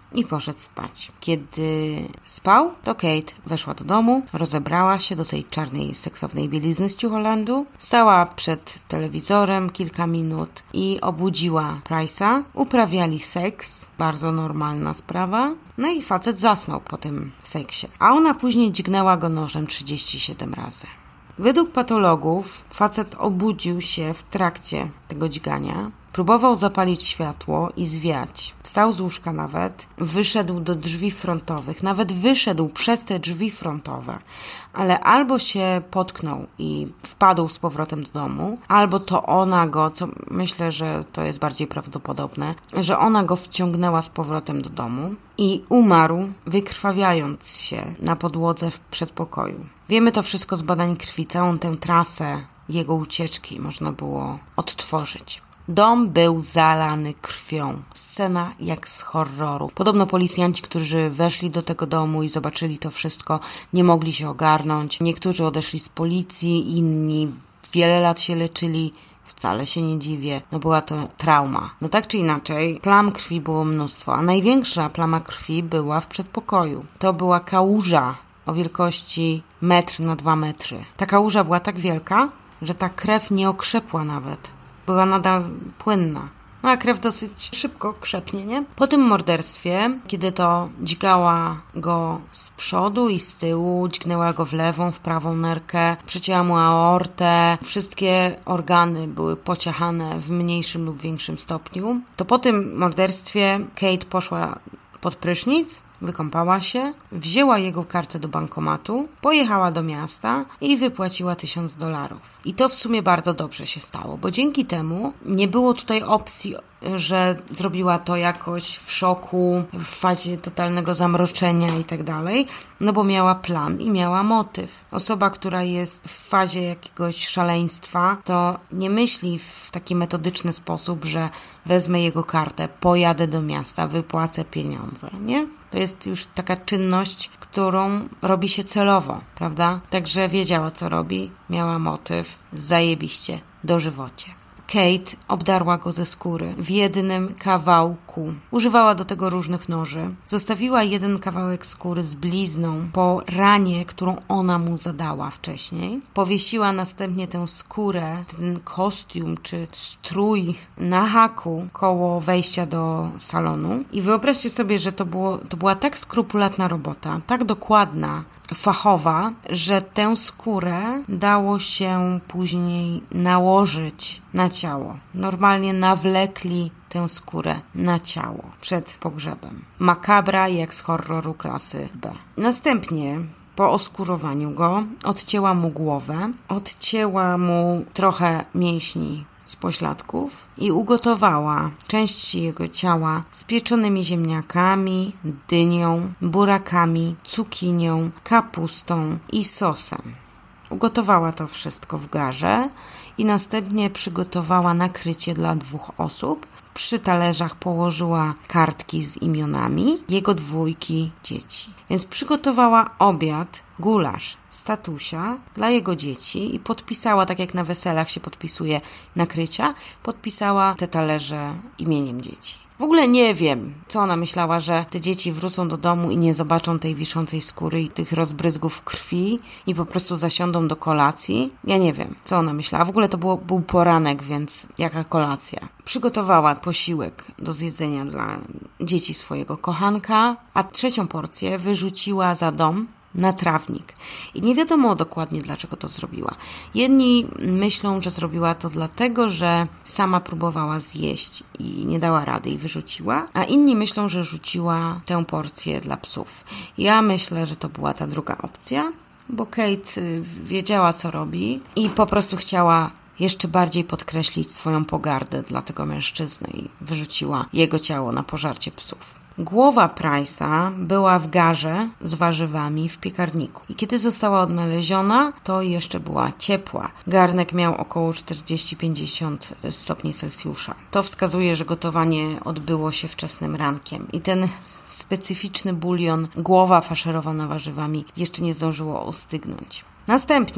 i poszedł spać. Kiedy spał, to Kate weszła do domu, rozebrała się do tej czarnej, seksownej bielizny z Ciucholandu, stała przed telewizorem kilka minut i obudziła Price'a. Uprawiali seks, bardzo normalna sprawa. No i facet zasnął po tym seksie, a ona później dźgnęła go nożem trzydzieści siedem razy. Według patologów facet obudził się w trakcie tego dźgania, próbował zapalić światło i zwiać. Wstał z łóżka nawet, wyszedł do drzwi frontowych, nawet wyszedł przez te drzwi frontowe, ale albo się potknął i wpadł z powrotem do domu, albo to ona go, co myślę, że to jest bardziej prawdopodobne, że ona go wciągnęła z powrotem do domu i umarł, wykrwawiając się na podłodze w przedpokoju. Wiemy to wszystko z badań krwi, całą tę trasę jego ucieczki można było odtworzyć. Dom był zalany krwią. Scena jak z horroru. Podobno policjanci, którzy weszli do tego domu i zobaczyli to wszystko, nie mogli się ogarnąć. Niektórzy odeszli z policji, inni wiele lat się leczyli. Wcale się nie dziwię, no była to trauma. No tak czy inaczej, plam krwi było mnóstwo, a największa plama krwi była w przedpokoju. To była kałuża o wielkości metr na dwa metry. Ta kałuża była tak wielka, że ta krew nie okrzepła nawet. Była nadal płynna. No a krew dosyć szybko krzepnie, nie? Po tym morderstwie, kiedy to dźgała go z przodu i z tyłu, dźgnęła go w lewą, w prawą nerkę, przecięła mu aortę, wszystkie organy były pociachane w mniejszym lub większym stopniu, to po tym morderstwie Kate poszła pod prysznic, wykąpała się, wzięła jego kartę do bankomatu, pojechała do miasta i wypłaciła tysiąc dolarów. I to w sumie bardzo dobrze się stało, bo dzięki temu nie było tutaj opcji, że zrobiła to jakoś w szoku, w fazie totalnego zamroczenia i tak dalej, no bo miała plan i miała motyw. Osoba, która jest w fazie jakiegoś szaleństwa, to nie myśli w taki metodyczny sposób, że wezmę jego kartę, pojadę do miasta, wypłacę pieniądze, nie? To jest już taka czynność, którą robi się celowo, prawda? Także wiedziała, co robi, miała motyw, zajebiście, dożywocie. Kate obdarła go ze skóry w jednym kawałku. Używała do tego różnych noży. Zostawiła jeden kawałek skóry z blizną po ranie, którą ona mu zadała wcześniej. Powiesiła następnie tę skórę, ten kostium czy strój na haku koło wejścia do salonu. I wyobraźcie sobie, że to, było, to była tak skrupulatna robota, tak dokładna, fachowa, że tę skórę dało się później nałożyć na ciało. Normalnie nawlekli tę skórę na ciało przed pogrzebem. Makabra jak z horroru klasy B. Następnie po oskurowaniu go odcięła mu głowę, odcięła mu trochę mięśni z pośladków i ugotowała części jego ciała z pieczonymi ziemniakami, dynią, burakami, cukinią, kapustą i sosem. Ugotowała to wszystko w garze i następnie przygotowała nakrycie dla dwóch osób. Przy talerzach położyła kartki z imionami jego dwójki dzieci. Więc przygotowała obiad, gulasz z tatusia dla jego dzieci i podpisała, tak jak na weselach się podpisuje nakrycia, podpisała te talerze imieniem dzieci. W ogóle nie wiem, co ona myślała, że te dzieci wrócą do domu i nie zobaczą tej wiszącej skóry i tych rozbryzgów krwi i po prostu zasiądą do kolacji. Ja nie wiem, co ona myślała. W ogóle to było, był poranek, więc jaka kolacja? Przygotowała posiłek do zjedzenia dla dzieci swojego kochanka, a trzecią porcję wyrzuciła za dom na trawnik. I nie wiadomo dokładnie, dlaczego to zrobiła. Jedni myślą, że zrobiła to dlatego, że sama próbowała zjeść i nie dała rady i wyrzuciła, a inni myślą, że rzuciła tę porcję dla psów. Ja myślę, że to była ta druga opcja, bo Kate wiedziała, co robi i po prostu chciała jeszcze bardziej podkreślić swoją pogardę dla tego mężczyzny i wyrzuciła jego ciało na pożarcie psów. Głowa Price'a była w garze z warzywami w piekarniku. I kiedy została odnaleziona, to jeszcze była ciepła. Garnek miał około czterdzieści do pięćdziesięciu stopni Celsjusza. To wskazuje, że gotowanie odbyło się wczesnym rankiem. I ten specyficzny bulion, głowa faszerowana warzywami, jeszcze nie zdążyło ostygnąć. Następnie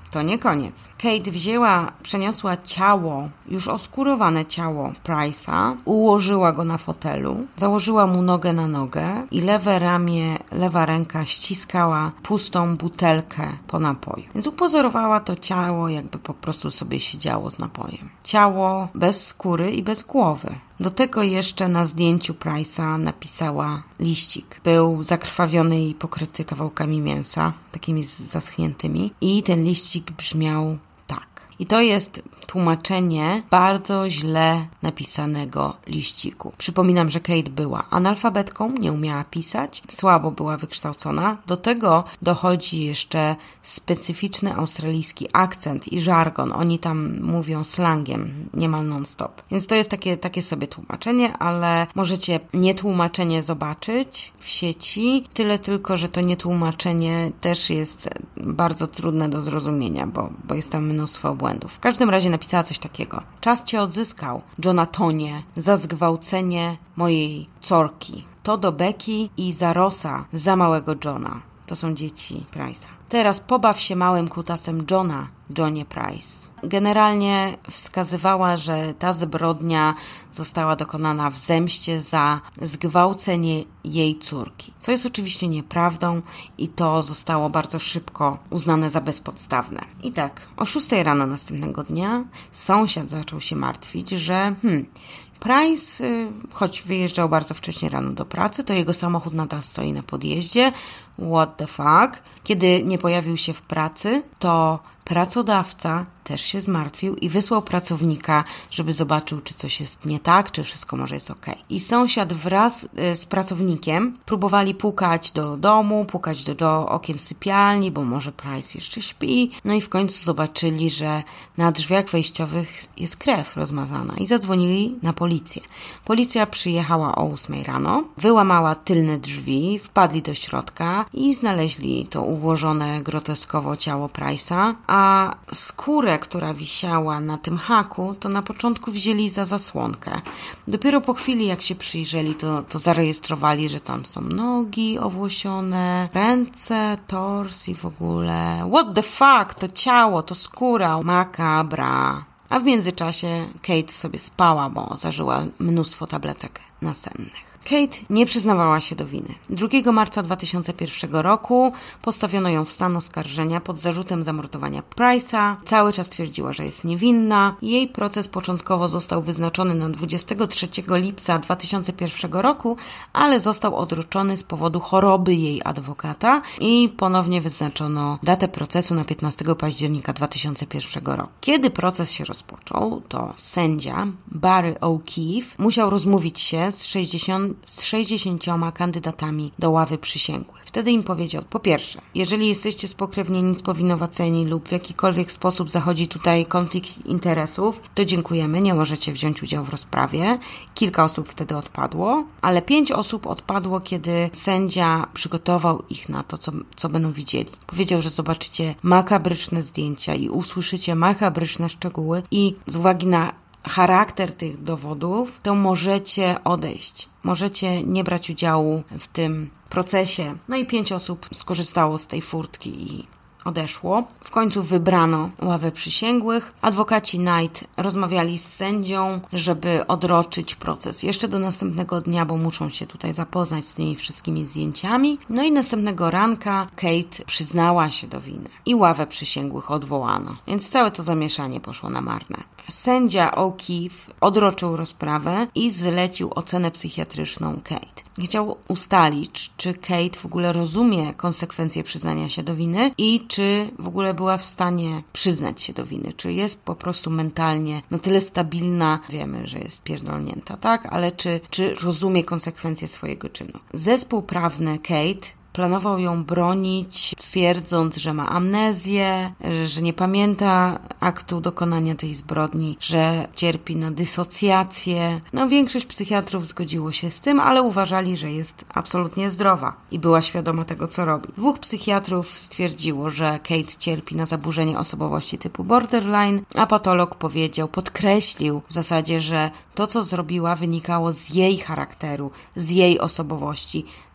to nie koniec. Kate wzięła, przeniosła ciało, już oskurowane ciało Price'a, ułożyła go na fotelu, założyła mu nogę na nogę i lewe ramię, lewa ręka ściskała pustą butelkę po napoju. Więc upozorowała to ciało, jakby po prostu sobie siedziało z napojem. Ciało bez skóry i bez głowy. Do tego jeszcze na zdjęciu Price'a napisała liścik. Był zakrwawiony i pokryty kawałkami mięsa, takimi zaschniętymi. I ten liścik brzmiał tak. I to jest tłumaczenie bardzo źle napisanego liściku. Przypominam, że Kate była analfabetką, nie umiała pisać, słabo była wykształcona. Do tego dochodzi jeszcze specyficzny australijski akcent i żargon. Oni tam mówią slangiem, niemal non-stop. Więc to jest takie, takie sobie tłumaczenie, ale możecie nietłumaczenie zobaczyć w sieci. Tyle tylko, że to nietłumaczenie też jest bardzo trudne do zrozumienia, bo, bo jest tam mnóstwo błędów. W każdym razie napisała coś takiego. Czas cię odzyskał, Jonathonie, za zgwałcenie mojej córki. To do Becky i za Rossa, za małego Johna. To są dzieci Price'a. Teraz pobaw się małym kutasem Johna, Johnie Price. Generalnie wskazywała, że ta zbrodnia została dokonana w zemście za zgwałcenie jej córki. Co jest oczywiście nieprawdą i to zostało bardzo szybko uznane za bezpodstawne. I tak, o szóstej rano następnego dnia sąsiad zaczął się martwić, że hmm, Price, choć wyjeżdżał bardzo wcześnie rano do pracy, to jego samochód nadal stoi na podjeździe. What the fuck? Kiedy nie pojawił się w pracy, to pracodawca też się zmartwił i wysłał pracownika, żeby zobaczył, czy coś jest nie tak, czy wszystko może jest okej. I sąsiad wraz z pracownikiem próbowali pukać do domu, pukać do, do okien sypialni, bo może Price jeszcze śpi. No i w końcu zobaczyli, że na drzwiach wejściowych jest krew rozmazana i zadzwonili na policję. Policja przyjechała o ósmej rano, wyłamała tylne drzwi, wpadli do środka i znaleźli to ułożone groteskowo ciało Price'a, a skórę, która wisiała na tym haku, to na początku wzięli za zasłonkę. Dopiero po chwili, jak się przyjrzeli, to, to zarejestrowali, że tam są nogi owłosione, ręce, tors i w ogóle. What the fuck? To ciało, to skóra. Makabra. A w międzyczasie Kate sobie spała, bo zażyła mnóstwo tabletek nasennych. Kate nie przyznawała się do winy. drugiego marca dwa tysiące pierwszego roku postawiono ją w stan oskarżenia pod zarzutem zamordowania Price'a. Cały czas twierdziła, że jest niewinna. Jej proces początkowo został wyznaczony na dwudziestego trzeciego lipca dwa tysiące pierwszego roku, ale został odroczony z powodu choroby jej adwokata i ponownie wyznaczono datę procesu na piętnastego października dwa tysiące pierwszego roku. Kiedy proces się rozpoczął, to sędzia Barry O'Keefe musiał rozmówić się z sześćdziesięcioma z sześćdziesięcioma kandydatami do ławy przysięgłych. Wtedy im powiedział, po pierwsze, jeżeli jesteście spokrewnieni, spowinowaceni lub w jakikolwiek sposób zachodzi tutaj konflikt interesów, to dziękujemy, nie możecie wziąć udziału w rozprawie. Kilka osób wtedy odpadło, ale pięć osób odpadło, kiedy sędzia przygotował ich na to, co, co będą widzieli. Powiedział, że zobaczycie makabryczne zdjęcia i usłyszycie makabryczne szczegóły i z uwagi na charakter tych dowodów, to możecie odejść. Możecie nie brać udziału w tym procesie. No i pięć osób skorzystało z tej furtki i odeszło. W końcu wybrano ławę przysięgłych. Adwokaci Knight rozmawiali z sędzią, żeby odroczyć proces jeszcze do następnego dnia, bo muszą się tutaj zapoznać z tymi wszystkimi zdjęciami. No i następnego ranka Kate przyznała się do winy i ławę przysięgłych odwołano. Więc całe to zamieszanie poszło na marne. Sędzia O'Keefe odroczył rozprawę i zlecił ocenę psychiatryczną Kate. Chciał ustalić, czy Kate w ogóle rozumie konsekwencje przyznania się do winy i czy w ogóle była w stanie przyznać się do winy, czy jest po prostu mentalnie na tyle stabilna, wiemy, że jest pierdolnięta, tak? Ale czy, czy rozumie konsekwencje swojego czynu. Zespół prawny Kate planował ją bronić, twierdząc, że ma amnezję, że nie pamięta aktu dokonania tej zbrodni, że cierpi na dysocjację. No, większość psychiatrów zgodziło się z tym, ale uważali, że jest absolutnie zdrowa i była świadoma tego, co robi. Dwóch psychiatrów stwierdziło, że Kate cierpi na zaburzenie osobowości typu borderline, a patolog powiedział, podkreślił w zasadzie, że to, co zrobiła, wynikało z jej charakteru, z jej osobowości,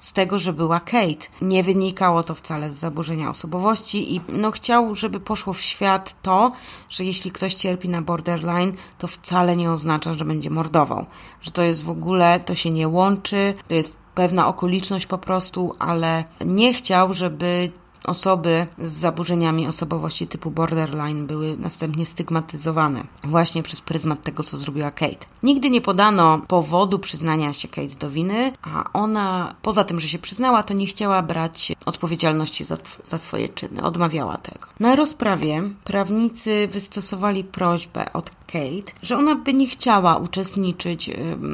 z tego, że była Kate. Nie wynikało to wcale z zaburzenia osobowości i no chciał, żeby poszło w świat to, że jeśli ktoś cierpi na borderline, to wcale nie oznacza, że będzie mordował. Że to jest w ogóle, to się nie łączy, to jest pewna okoliczność po prostu, ale nie chciał, żeby osoby z zaburzeniami osobowości typu borderline były następnie stygmatyzowane właśnie przez pryzmat tego, co zrobiła Kate. Nigdy nie podano powodu przyznania się Kate do winy, a ona, poza tym, że się przyznała, to nie chciała brać odpowiedzialności za, za swoje czyny. Odmawiała tego. Na rozprawie prawnicy wystosowali prośbę od Kate, że ona by nie chciała uczestniczyć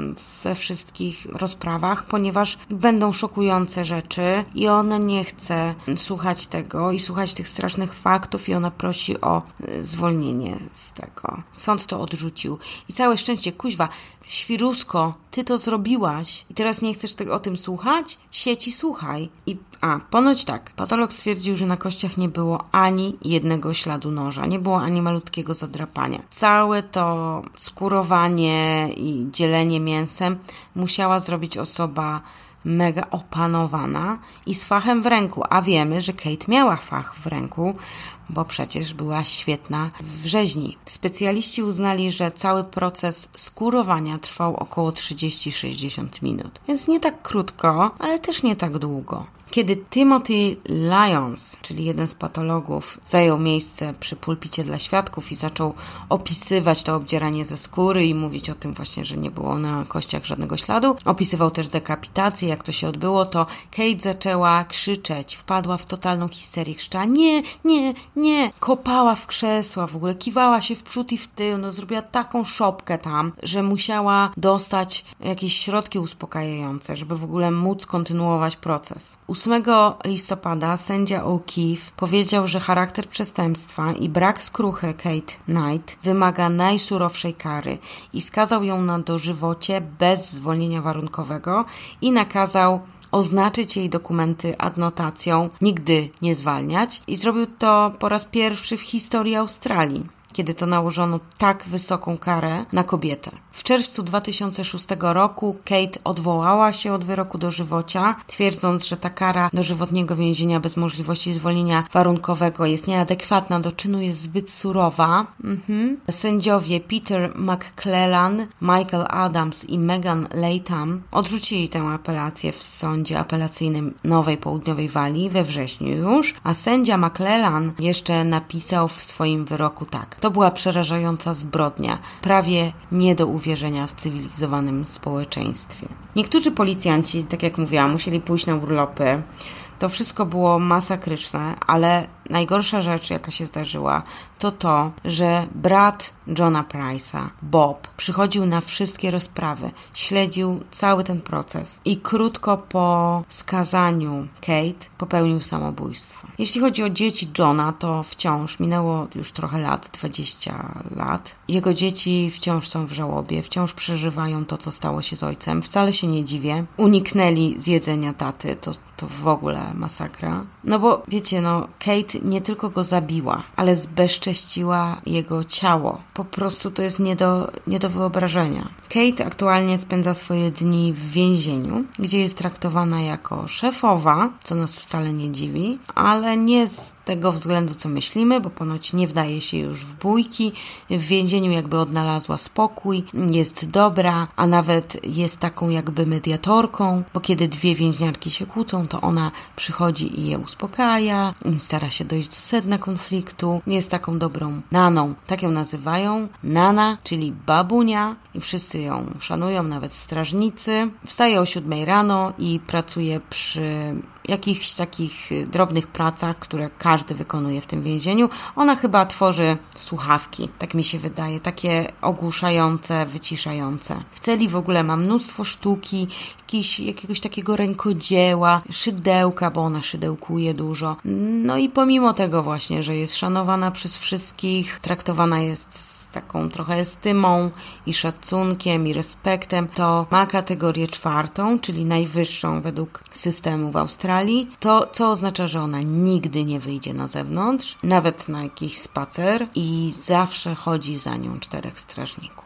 we wszystkich rozprawach, ponieważ będą szokujące rzeczy i ona nie chce słuchać tego i słuchać tych strasznych faktów i ona prosi o zwolnienie z tego. Sąd to odrzucił. I całe szczęście, kuźwa, świrusko, ty to zrobiłaś i teraz nie chcesz tego o tym słuchać? Sieci słuchaj. I a, ponoć tak, patolog stwierdził, że na kościach nie było ani jednego śladu noża, nie było ani malutkiego zadrapania. Całe to skurowanie i dzielenie mięsem musiała zrobić osoba mega opanowana i z fachem w ręku, a wiemy, że Kate miała fach w ręku, bo przecież była świetna w rzeźni. Specjaliści uznali, że cały proces skurowania trwał około trzydzieści do sześćdziesięciu minut. Więc nie tak krótko, ale też nie tak długo. Kiedy Timothy Lyons, czyli jeden z patologów, zajął miejsce przy pulpicie dla świadków i zaczął opisywać to obdzieranie ze skóry i mówić o tym właśnie, że nie było na kościach żadnego śladu, opisywał też dekapitację, jak to się odbyło, to Kate zaczęła krzyczeć, wpadła w totalną histerię, krzyczała nie, nie, nie, kopała w krzesła, w ogóle kiwała się w przód i w tył, no zrobiła taką szopkę tam, że musiała dostać jakieś środki uspokajające, żeby w ogóle móc kontynuować proces. ósmego listopada sędzia O'Keefe powiedział, że charakter przestępstwa i brak skruchy Kate Knight wymaga najsurowszej kary i skazał ją na dożywocie bez zwolnienia warunkowego i nakazał oznaczyć jej dokumenty adnotacją nigdy nie zwalniać i zrobił to po raz pierwszy w historii Australii, kiedy to nałożono tak wysoką karę na kobietę. W czerwcu dwa tysiące szóstego roku Kate odwołała się od wyroku dożywocia, twierdząc, że ta kara dożywotniego więzienia bez możliwości zwolnienia warunkowego jest nieadekwatna do czynu, jest zbyt surowa. Mhm. Sędziowie Peter McClellan, Michael Adams i Megan Latham odrzucili tę apelację w sądzie apelacyjnym Nowej Południowej Walii we wrześniu już, a sędzia McClellan jeszcze napisał w swoim wyroku tak. To była przerażająca zbrodnia, prawie nie do uwierzenia w cywilizowanym społeczeństwie. Niektórzy policjanci, tak jak mówiłam, musieli pójść na urlopy. To wszystko było masakryczne, ale najgorsza rzecz, jaka się zdarzyła, to to, że brat Johna Price'a, Bob, przychodził na wszystkie rozprawy, śledził cały ten proces i krótko po skazaniu Kate popełnił samobójstwo. Jeśli chodzi o dzieci Johna, to wciąż minęło już trochę lat, dwadzieścia lat. Jego dzieci wciąż są w żałobie, wciąż przeżywają to, co stało się z ojcem. Wcale się nie dziwię. Uniknęli zjedzenia taty, to, to w ogóle masakra. No bo wiecie, no Kate nie tylko go zabiła, ale zbezcześciła jego ciało. Po prostu to jest nie do, nie do wyobrażenia. Kate aktualnie spędza swoje dni w więzieniu, gdzie jest traktowana jako szefowa, co nas wcale nie dziwi, ale nie z tego względu, co myślimy, bo ponoć nie wdaje się już w bójki. W więzieniu jakby odnalazła spokój, jest dobra, a nawet jest taką jakby mediatorką, bo kiedy dwie więźniarki się kłócą, to ona przychodzi i je uspokaja, i stara się dojść do sedna konfliktu. Jest taką dobrą naną. Tak ją nazywają. Nana, czyli babunia, i wszyscy ją szanują, nawet strażnicy. Wstaje o siódmej rano i pracuje przy jakichś takich drobnych pracach, które każdy wykonuje w tym więzieniu. Ona chyba tworzy słuchawki, tak mi się wydaje, takie ogłuszające, wyciszające. W celi w ogóle ma mnóstwo sztuki, jakiś, jakiegoś takiego rękodzieła, szydełka, bo ona szydełkuje dużo. No i pomimo tego właśnie, że jest szanowana przez wszystkich, traktowana jest z taką trochę estymą i szacunkiem i respektem, to ma kategorię czwartą, czyli najwyższą według systemu w Australii, to co oznacza, że ona nigdy nie wyjdzie na zewnątrz, nawet na jakiś spacer i zawsze chodzi za nią czterech strażników.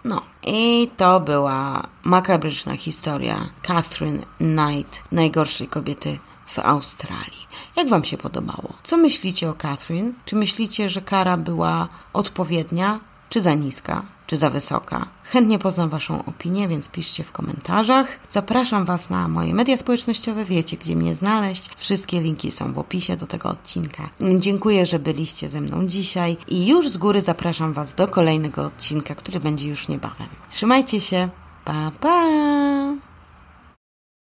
No i to była makabryczna historia Catherine Knight, najgorszej kobiety w Australii. Jak Wam się podobało? Co myślicie o Catherine? Czy myślicie, że kara była odpowiednia, czy za niska, czy za wysoka? Chętnie poznam Waszą opinię, więc piszcie w komentarzach. Zapraszam Was na moje media społecznościowe, wiecie gdzie mnie znaleźć. Wszystkie linki są w opisie do tego odcinka. Dziękuję, że byliście ze mną dzisiaj i już z góry zapraszam Was do kolejnego odcinka, który będzie już niebawem. Trzymajcie się, pa pa!